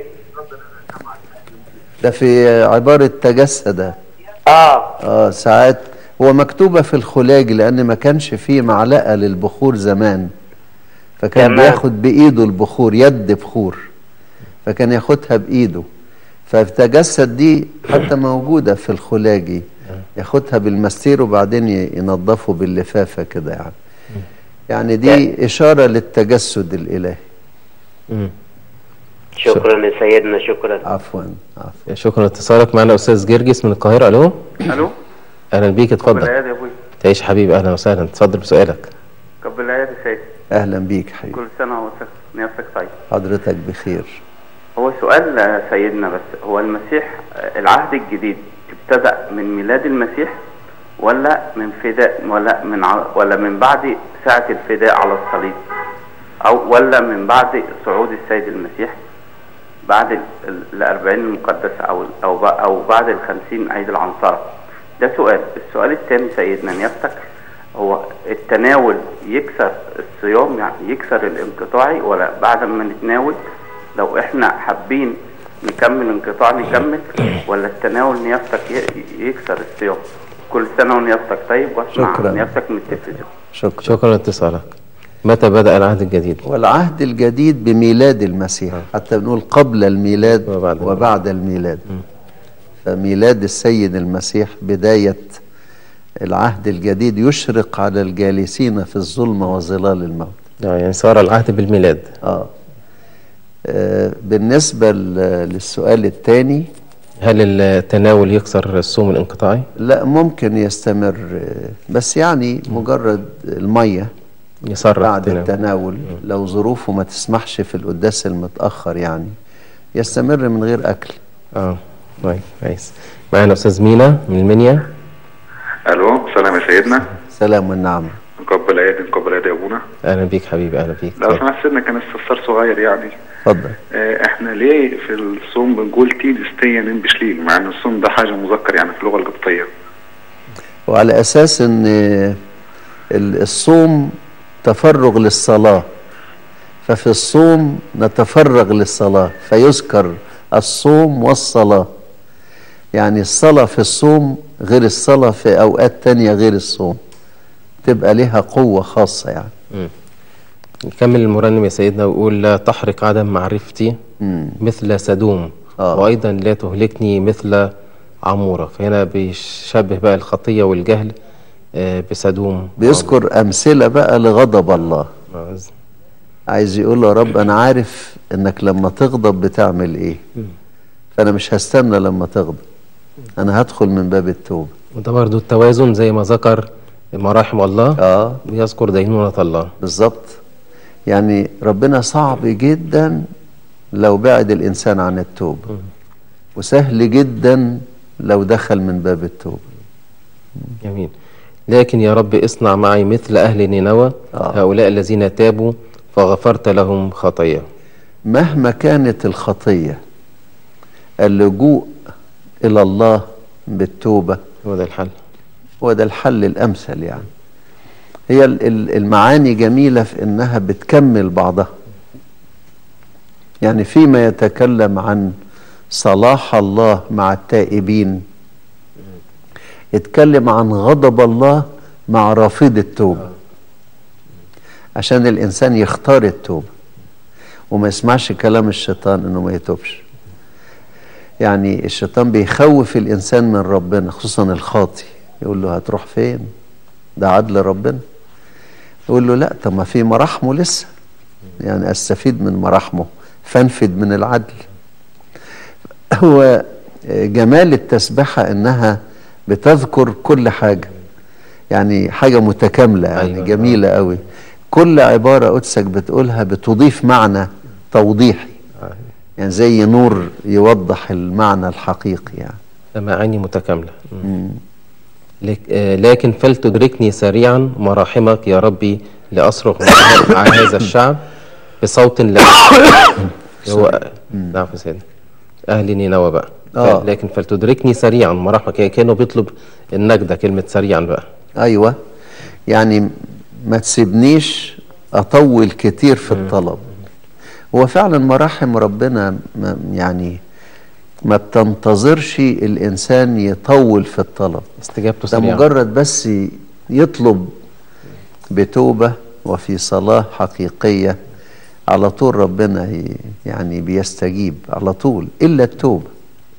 ده في عبارة تجسد. ساعات هو مكتوبة في الخلاج لأن ما كانش فيه معلقة للبخور زمان، فكان بياخد بإيده البخور، يد بخور، فكان ياخدها بإيده. فالتجسد دي حتى موجودة في الخلاجي، ياخدها بالمستير وبعدين ينظفه باللفافة كده يعني دي إشارة للتجسد الإلهي. شكرا يا سيدنا. شكرا. عفوا. شكرا لاتصالك. معنا أستاذ جرجس من القاهرة. ألو. ألو. أهلا بيك، اتفضل. قبل العياد يا أبوي. تعيش حبيبي، أهلا وسهلا، اتفضل بسؤالك. قبل العياد يا سيدي. أهلا بيك حبيبي. كل سنة ونفسك طيب. حضرتك بخير. هو سؤال سيدنا بس، هو المسيح العهد الجديد ابتدأ من ميلاد المسيح ولا من فداء ولا من بعد ساعة الفداء على الصليب، ولا من بعد صعود السيد المسيح بعد الأربعين المقدسة أو بعد ال50 عيد العنصرة؟ ده سؤال. السؤال الثاني سيدنا يفتك، هو التناول يكسر الصيام، يعني يكسر الانقطاعي، ولا بعد ما نتناول لو احنا حابين نكمل انقطاع نكمل، ولا التناول نيافتك يكسر الصيام؟ كل سنة ونيافتك طيب، واسمع نيافتك من التلفزيون. شكرا لاتصالك. متى بدأ العهد الجديد؟ والعهد الجديد بميلاد المسيح، حتى بنقول قبل الميلاد وبعد الميلاد. فميلاد السيد المسيح بداية العهد الجديد يشرق على الجالسين في الظلمة وظلال الموت. يعني صار العهد بالميلاد. بالنسبة للسؤال الثاني، هل التناول يكسر الصوم الانقطاعي؟ لا، ممكن يستمر، بس يعني مجرد المية بعد التناول لو ظروفه ما تسمحش في القداس المتأخر يعني يستمر من غير أكل. طيب كويس. معانا أستاذ مينا من المنيا. ألو. سلام يا سيدنا. سلام والنعمة. نقبل عيد يا أبونا. أهلا بيك حبيبي. أهلا بيك. لو سمحت سيدنا كان استفسار صغير يعني. اتفضل. احنا ليه في الصوم بنقول تيد استيا بشليل، مع ان الصوم ده حاجه مذكر يعني في اللغه القبطيه؟ وعلى اساس ان الصوم تفرغ للصلاه، ففي الصوم نتفرغ للصلاه فيذكر الصوم والصلاه. يعني الصلاه في الصوم غير الصلاه في اوقات تانية غير الصوم، تبقى لها قوه خاصه يعني. نكمل المرنم يا سيدنا ويقول لا تحرق عدم معرفتي مثل سدوم، وأيضا لا تهلكني مثل عمورة. فهنا بيشبه بقى الخطية والجهل بسدوم. بيذكر أمثلة بقى لغضب الله. عايز يقول له يا رب أنا عارف إنك لما تغضب بتعمل إيه، فأنا مش هستنى لما تغضب، أنا هدخل من باب التوبة. وده برضه التوازن زي ما ذكر مراحم الله ويذكر دينونة الله. بالظبط. يعني ربنا صعب جدا لو بعد الإنسان عن التوبة، وسهل جدا لو دخل من باب التوبة. جميل. لكن يا رب اصنع معي مثل أهل نينوى هؤلاء الذين تابوا فغفرت لهم خطايا. مهما كانت الخطية، اللجوء إلى الله بالتوبة هو ده الحل. هو ده الحل الأمثل يعني. هي المعاني جميلة في إنها بتكمل بعضها. يعني فيما يتكلم عن صلاح الله مع التائبين، يتكلم عن غضب الله مع رافض التوبة، عشان الإنسان يختار التوبة وما يسمعش كلام الشيطان إنه ما يتوبش. يعني الشيطان بيخوف الإنسان من ربنا، خصوصا الخاطي، يقول له هتروح فين؟ ده عدل ربنا. يقول له لا، طب ما في مراحمه لسه، يعني استفيد من مراحمه فانفد من العدل. هو جمال التسبحة انها بتذكر كل حاجة، يعني حاجة متكاملة، يعني جميلة قوي. كل عبارة قدسك بتقولها بتضيف معنى توضيحي، يعني زي نور يوضح المعنى الحقيقي يعني. معاني متكاملة. لكن فلتدركني سريعا مراحمك يا ربي لأصرخ مع هذا الشعب بصوت لا هو نعم سيدنا أهل نينوى بقى. لكن فلتدركني سريعا مراحمك، يعني كانوا بيطلب النجدة، كلمة سريعا بقى. أيوة، يعني ما تسيبنيش أطول كتير في الطلب. هو فعلا مراحم ربنا يعني ما بتنتظرش الإنسان يطول في الطلب، استجابته سريعا. ده مجرد بس يطلب بتوبة وفي صلاة حقيقية، على طول ربنا يعني بيستجيب على طول. إلا التوبة،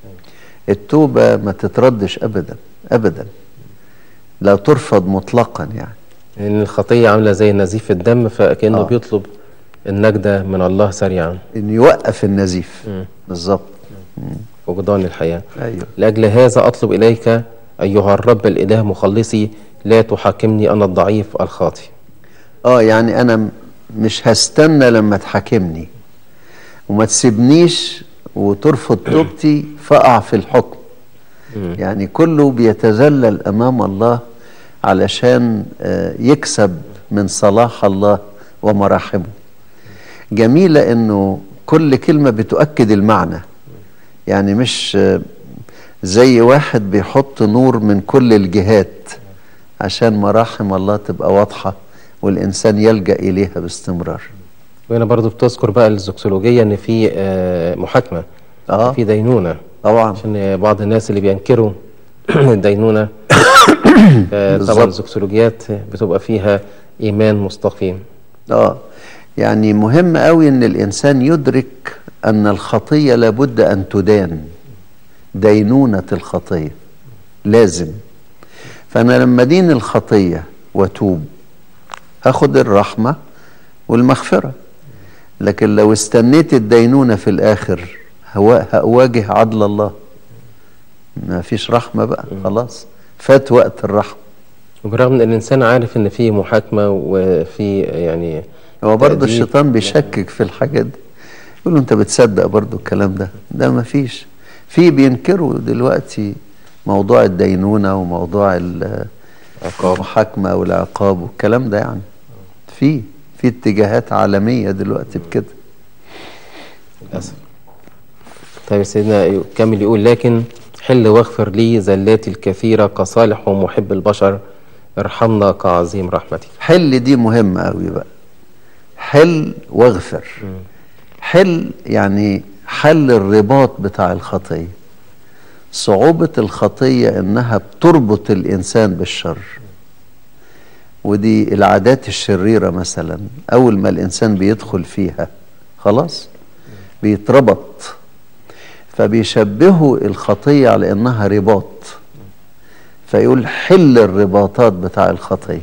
التوبة ما تتردش أبدا أبدا، لا ترفض مطلقا يعني. لأن الخطية عاملة زي نزيف الدم، فكأنه بيطلب النجدة من الله سريعا، إن يوقف النزيف. بالظبط، فقدان الحياة. أيوه. لأجل هذا أطلب إليك أيها الرب الإله مخلصي، لا تحاكمني أنا الضعيف الخاطي. يعني أنا مش هستنى لما تحاكمني، وما تسيبنيش وترفض توبتي فأقع في الحكم. يعني كله بيتذلل أمام الله علشان يكسب من صلاح الله ومراحمه. جميلة إنه كل كلمة بتؤكد المعنى، يعني مش زي واحد بيحط نور من كل الجهات عشان مراحم الله تبقى واضحة والإنسان يلجأ إليها باستمرار. وهنا برضو بتذكر بقى الزوكسولوجية إن في محاكمة، في دينونة طبعا، عشان بعض الناس اللي بينكروا الدينونة طبعا الزوكسولوجيات بتبقى فيها إيمان مستقيم. يعني مهم قوي إن الإنسان يدرك أن الخطية لابد أن تدان، دينونة الخطية لازم. فأنا لما دين الخطية وتوب أخد الرحمة والمغفرة، لكن لو استنيت الدينونة في الآخر هواجه عدل الله، ما فيش رحمة بقى، خلاص فات وقت الرحمة. وبرغم ان الانسان عارف ان في محاكمة وفي يعني هو برضه الشيطان بيشكك في الحاجات دي، يقول له انت بتصدق برضه الكلام ده ما فيش. في بينكروا دلوقتي موضوع الدينونة وموضوع المحاكمة والعقاب والكلام ده، يعني في اتجاهات عالمية دلوقتي بكده للأسف. طيب سيدنا كمل يقول لكن حل واغفر لي زلاتي الكثيرة كصالح ومحب البشر، ارحمنا كعظيم رحمتك. حل دي مهمة قوي بقى، حل واغفر. حل يعني حل الرباط بتاع الخطية. صعوبة الخطية انها بتربط الانسان بالشر، ودي العادات الشريرة مثلا اول ما الانسان بيدخل فيها خلاص بيتربط، فبيشبهوا الخطية على انها رباط، فيقول حل الرباطات بتاع الخطية.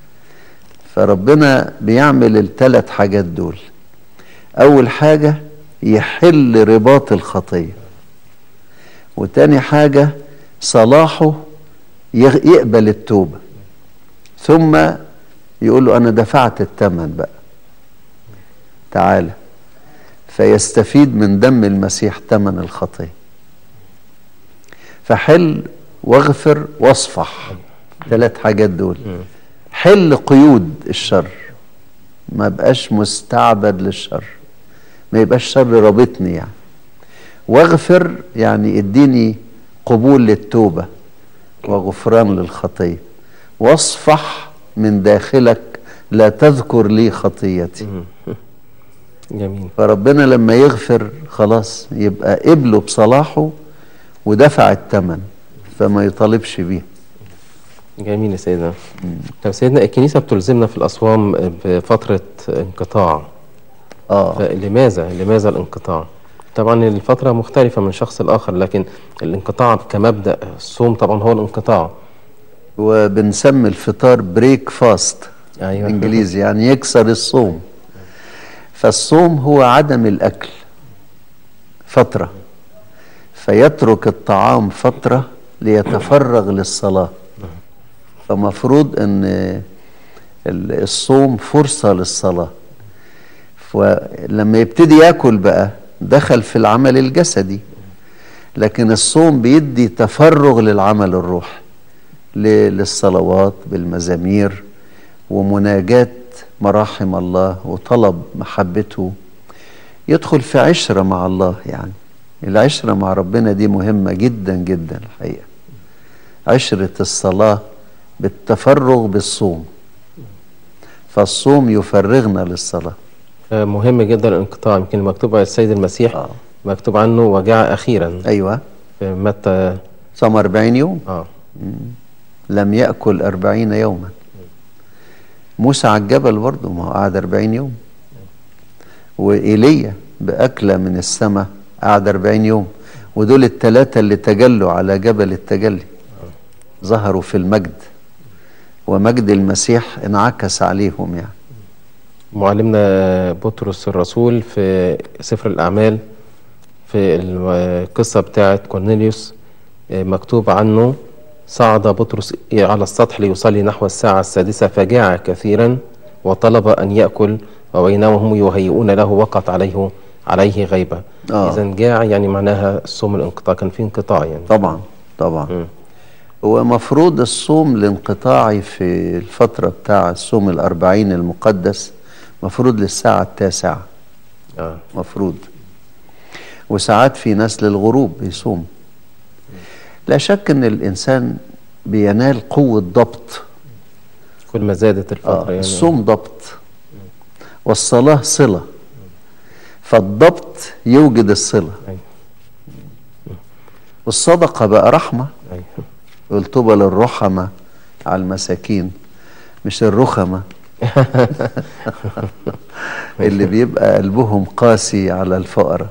فربنا بيعمل ال3 حاجات دول. اول حاجة يحل رباط الخطية، وتاني حاجة صلاحه يقبل التوبة، ثم يقول له أنا دفعت الثمن بقى تعالى، فيستفيد من دم المسيح ثمن الخطية. فحل واغفر واصفح، 3 حاجات دول. حل قيود الشر، ما بقاش مستعبد للشر، ما يبقاش شر رابطني يعني. واغفر يعني اديني قبول للتوبة وغفران للخطية. واصفح من داخلك لا تذكر لي خطيتي. جميل. فربنا لما يغفر خلاص يبقى قبله بصلاحه ودفع الثمن، فما يطالبش بيه. جميل يا سيدنا. طب سيدنا، الكنيسة بتلزمنا في الأصوام بفترة انقطاع. لماذا الانقطاع؟ طبعا الفترة مختلفة من شخص لآخر، لكن الانقطاع كمبدأ الصوم طبعا هو الانقطاع. وبنسمي الفطار بريك فاست. أيوة. انجليزي يعني يكسر الصوم. فالصوم هو عدم الأكل فترة، فيترك الطعام فترة ليتفرغ للصلاة. فمفروض ان الصوم فرصة للصلاة. فلما يبتدي ياكل بقى دخل في العمل الجسدي، لكن الصوم بيدي تفرغ للعمل الروحي، للصلوات بالمزامير ومناجاة مراحم الله وطلب محبته، يدخل في عشرة مع الله. يعني العشرة مع ربنا دي مهمة جدا جدا الحقيقة. عشرة الصلاة بالتفرغ بالصوم، فالصوم يفرغنا للصلاة. مهم جدا الانقطاع. يمكن مكتوب على السيد المسيح مكتوب عنه وجاع أخيرا. أيوة. في متى صام 40 يوم. لم يأكل 40 يوما. موسى على الجبل برضه ما هو قعد 40 يوم. وإيليا بأكلة من السماء قعد 40 يوم. ودول الثلاثة اللي تجلوا على جبل التجلي ظهروا في المجد، ومجد المسيح انعكس عليهم. يعني معلمنا بطرس الرسول في سفر الأعمال في القصة بتاعت كورنيليوس مكتوب عنه: صعد بطرس على السطح ليصلي نحو الساعة 6 فجاع كثيرا وطلب أن يأكل، وبينما هم يهيئون له وقعت عليه غيبة. إذن جاع يعني معناها الصوم الانقطاع، كان في انقطاع يعني. طبعا. هو مفروض الصوم الانقطاعي في الفترة بتاع الصوم 40 المقدس مفروض للساعة 9. مفروض. وساعات في ناس للغروب بيصوم. لا شك ان الانسان بينال قوة ضبط كل ما زادت الفترة. يعني الصوم ضبط والصلاة صلة، فالضبط يوجد الصلة. والصدقة بقى رحمة. يقول طوبى للرحمة على المساكين، مش الرخمة اللي بيبقى قلبهم قاسي على الفقراء.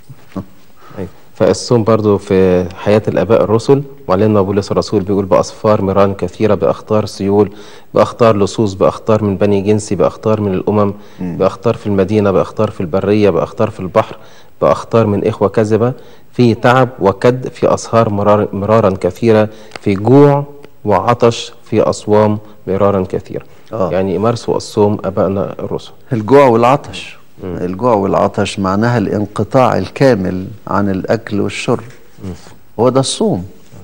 فالصوم برضو في حياة الآباء الرسل، معلمنا بولس الرسول بيقول: بأصفار ميران كثيرة، بأخطار سيول، بأخطار لصوص، بأخطار من بني جنسي، بأخطار من الأمم، بأخطار في المدينة، بأخطار في البرية، بأخطار في البحر، بأخطار من إخوة كذبة، في تعب وكد، في أسهار مرارا كثيرة، في جوع وعطش، في أصوام مرارا كثيرة. يعني مارسوا الصوم أبائنا الرسل. الجوع والعطش. الجوع والعطش معناها الانقطاع الكامل عن الأكل والشرب. هو ده الصوم.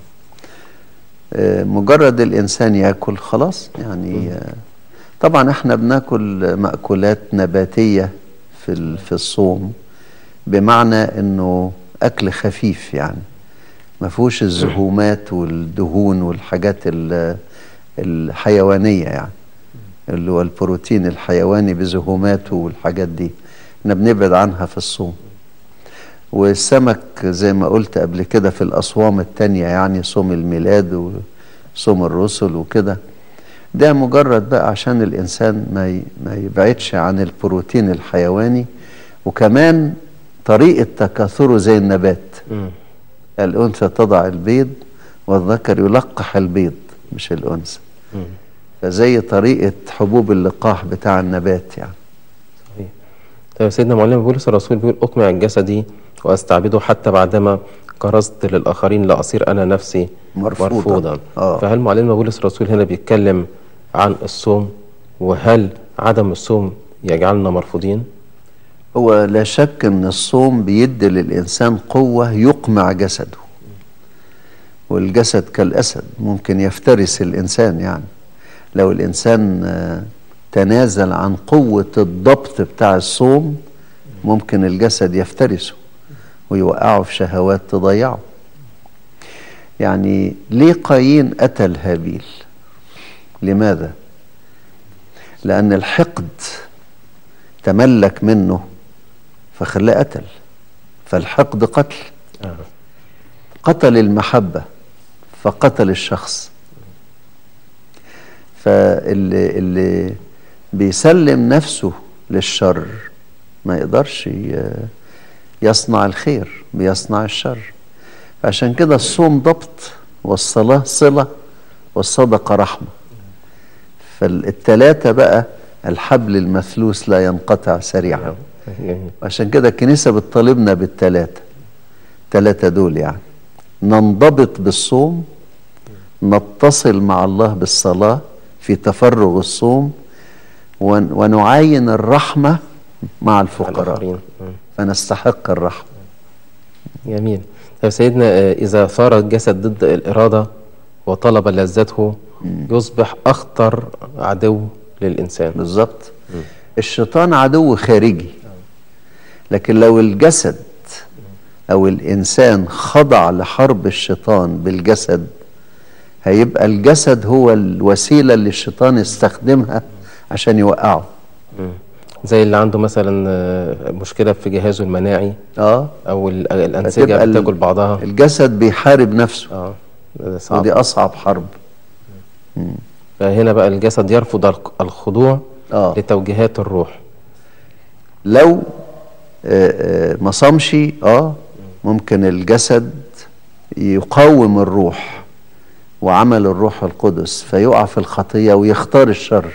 مجرد الإنسان يأكل خلاص. يعني طبعا احنا بناكل مأكولات نباتية في الصوم، بمعنى انه أكل خفيف، يعني ما فيهوش الزهومات والدهون والحاجات الحيوانية، يعني اللي هو البروتين الحيواني بزهوماته والحاجات دي احنا بنبعد عنها في الصوم. والسمك زي ما قلت قبل كده في الأصوام التانية، يعني صوم الميلاد وصوم الرسل وكده، ده مجرد بقى عشان الإنسان ما يبعدش عن البروتين الحيواني، وكمان طريقة تكاثره زي النبات. الأنثى تضع البيض والذكر يلقح البيض، مش الأنثى. فزي طريقة حبوب اللقاح بتاع النبات يعني. صحيح. طيب سيدنا معلم بولس الرسول بيقول: أقمع جسدي وأستعبده حتى بعدما كرزت للآخرين لأصير أنا نفسي مرفوضا. فهل معلمنا بولس الرسول هنا بيتكلم عن الصوم؟ وهل عدم الصوم يجعلنا مرفوضين؟ هو لا شك ان الصوم بيدي للإنسان قوة يقمع جسده، والجسد كالأسد ممكن يفترس الإنسان. يعني لو الإنسان تنازل عن قوة الضبط بتاع الصوم ممكن الجسد يفترسه ويوقعه في شهوات تضيعه. يعني ليه قايين قتل هابيل؟ لماذا؟ لأن الحقد تملك منه فخلاه قتل، فالحقد قتل. قتل المحبة فقتل الشخص. فاللي بيسلم نفسه للشر ما يقدرش يصنع الخير، بيصنع الشر. فعشان كده الصوم ضبط، والصلاة صلة، والصدقة رحمة. فالتلاتة بقى الحبل المثلوث لا ينقطع سريعا. عشان كده الكنيسة بتطالبنا بالتلاتة دول، يعني ننضبط بالصوم، نتصل مع الله بالصلاة في تفرغ الصوم، ونعاين الرحمة مع الفقراء فنستحق الرحمة. جميل. طيب سيدنا، إذا ثار الجسد ضد الإرادة وطلب لذته يصبح أخطر عدو للإنسان. بالظبط. الشيطان عدو خارجي، لكن لو الجسد أو الإنسان خضع لحرب الشيطان بالجسد، هيبقى الجسد هو الوسيلة اللي الشيطان يستخدمها عشان يوقعه. زي اللي عنده مثلا مشكلة في جهازه المناعي، أو الأنسجة بتاكل بعضها، الجسد بيحارب نفسه. ودي أصعب حرب. فهنا بقى الجسد يرفض الخضوع لتوجيهات الروح. لو ما صامش ممكن الجسد يقاوم الروح وعمل الروح القدس، فيقع في الخطية ويختار الشر،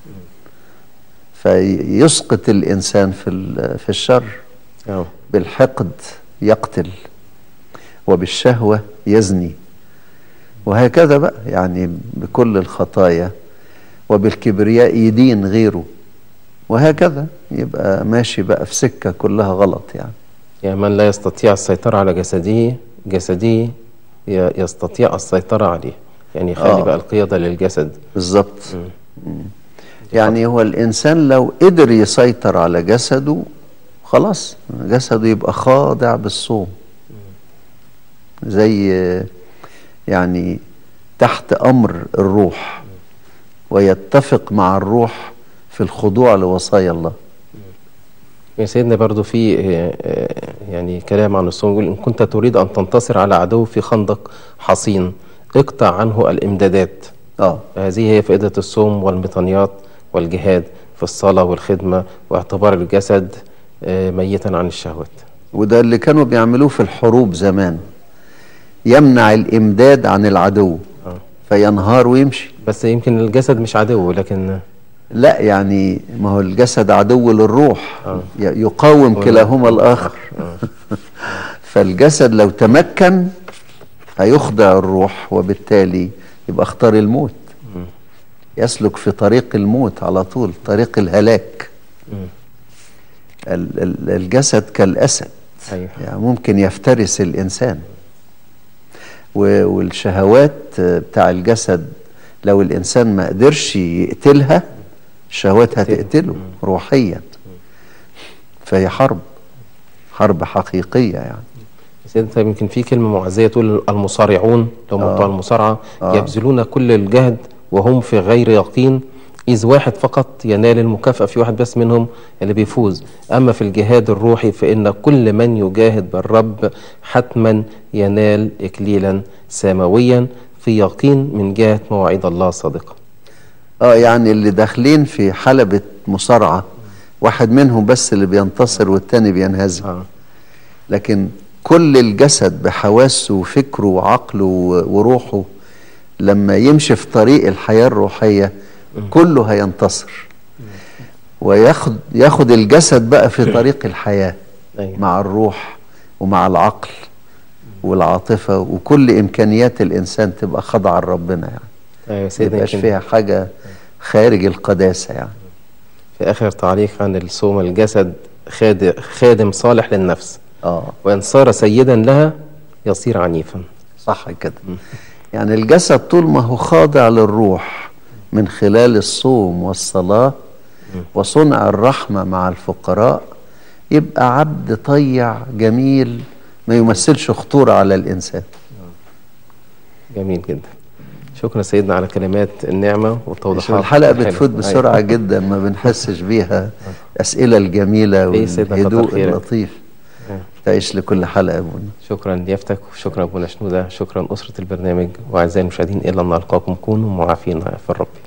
فيسقط الإنسان في الشر. بالحقد يقتل، وبالشهوة يزني، وهكذا بقى يعني بكل الخطايا. وبالكبرياء يدين غيره، وهكذا يبقى ماشي بقى في سكة كلها غلط. يعني من لا يستطيع السيطرة على جسده يستطيع السيطرة عليه، يعني يخلي بقى القيادة للجسد. بالظبط. يعني هو الإنسان لو قدر يسيطر على جسده خلاص جسده يبقى خاضع بالصوم، زي يعني تحت أمر الروح، ويتفق مع الروح في الخضوع لوصايا الله. يا سيدنا برضو في يعني كلام عن الصوم يقول: إن كنت تريد أن تنتصر على عدو في خندق حصين اقطع عنه الإمدادات. هذه هي فائدة الصوم والمطنيات والجهاد في الصلاة والخدمة، واعتبار الجسد ميتا عن الشهوات. وده اللي كانوا بيعملوه في الحروب زمان، يمنع الإمداد عن العدو فينهار ويمشي. بس يمكن الجسد مش عدو، لكن لا، يعني ما هو الجسد عدو للروح، يقاوم كلاهما الآخر. فالجسد لو تمكن هيخضع الروح، وبالتالي يبقى اختار الموت، يسلك في طريق الموت على طول، طريق الهلاك. الجسد كالأسد، يعني ممكن يفترس الإنسان. والشهوات بتاع الجسد لو الإنسان ما قدرش يقتلها، الشهوات هتقتله روحيا. فهي حرب حقيقية يعني. سيدنا يمكن في كلمة معزية تقول: المصارعون لو موضوع المصارعة يبذلون كل الجهد وهم في غير يقين، إذ واحد فقط ينال المكافأة، في واحد بس منهم اللي بيفوز. أما في الجهاد الروحي فإن كل من يجاهد بالرب حتما ينال إكليلا سماويا في يقين من جهة مواعيد الله الصادقة. يعني اللي داخلين في حلبة مصارعة واحد منهم بس اللي بينتصر والتاني بينهزم. لكن كل الجسد بحواسه وفكره وعقله وروحه لما يمشي في طريق الحياة الروحية كله هينتصر، وياخد الجسد بقى في طريق الحياة مع الروح ومع العقل والعاطفة، وكل إمكانيات الإنسان تبقى خاضعة لربنا، يعني ميبقاش فيها حاجة خارج القداسة. يعني في آخر تعليق عن الصوم: الجسد خادم صالح للنفس، وإن صار سيدا لها يصير عنيفا. صح كده. يعني الجسد طول ما هو خاضع للروح من خلال الصوم والصلاة وصنع الرحمة مع الفقراء، يبقى عبد طيع جميل ما يمثلش خطورة على الإنسان. جميل جدا. شكرا سيدنا على كلمات النعمة والتوضيحات. الحلقة بتفوت بسرعة جدا ما بنحسش بيها. أسئلة الجميلة والهدوء اللطيف تعيش لكل حلقة أبونا. شكرا ليفتك وشكرا أبونا شنودة. شكرا أسرة البرنامج وأعزائي المشاهدين، إلى أن نلقاكم كونوا معافين في الرب.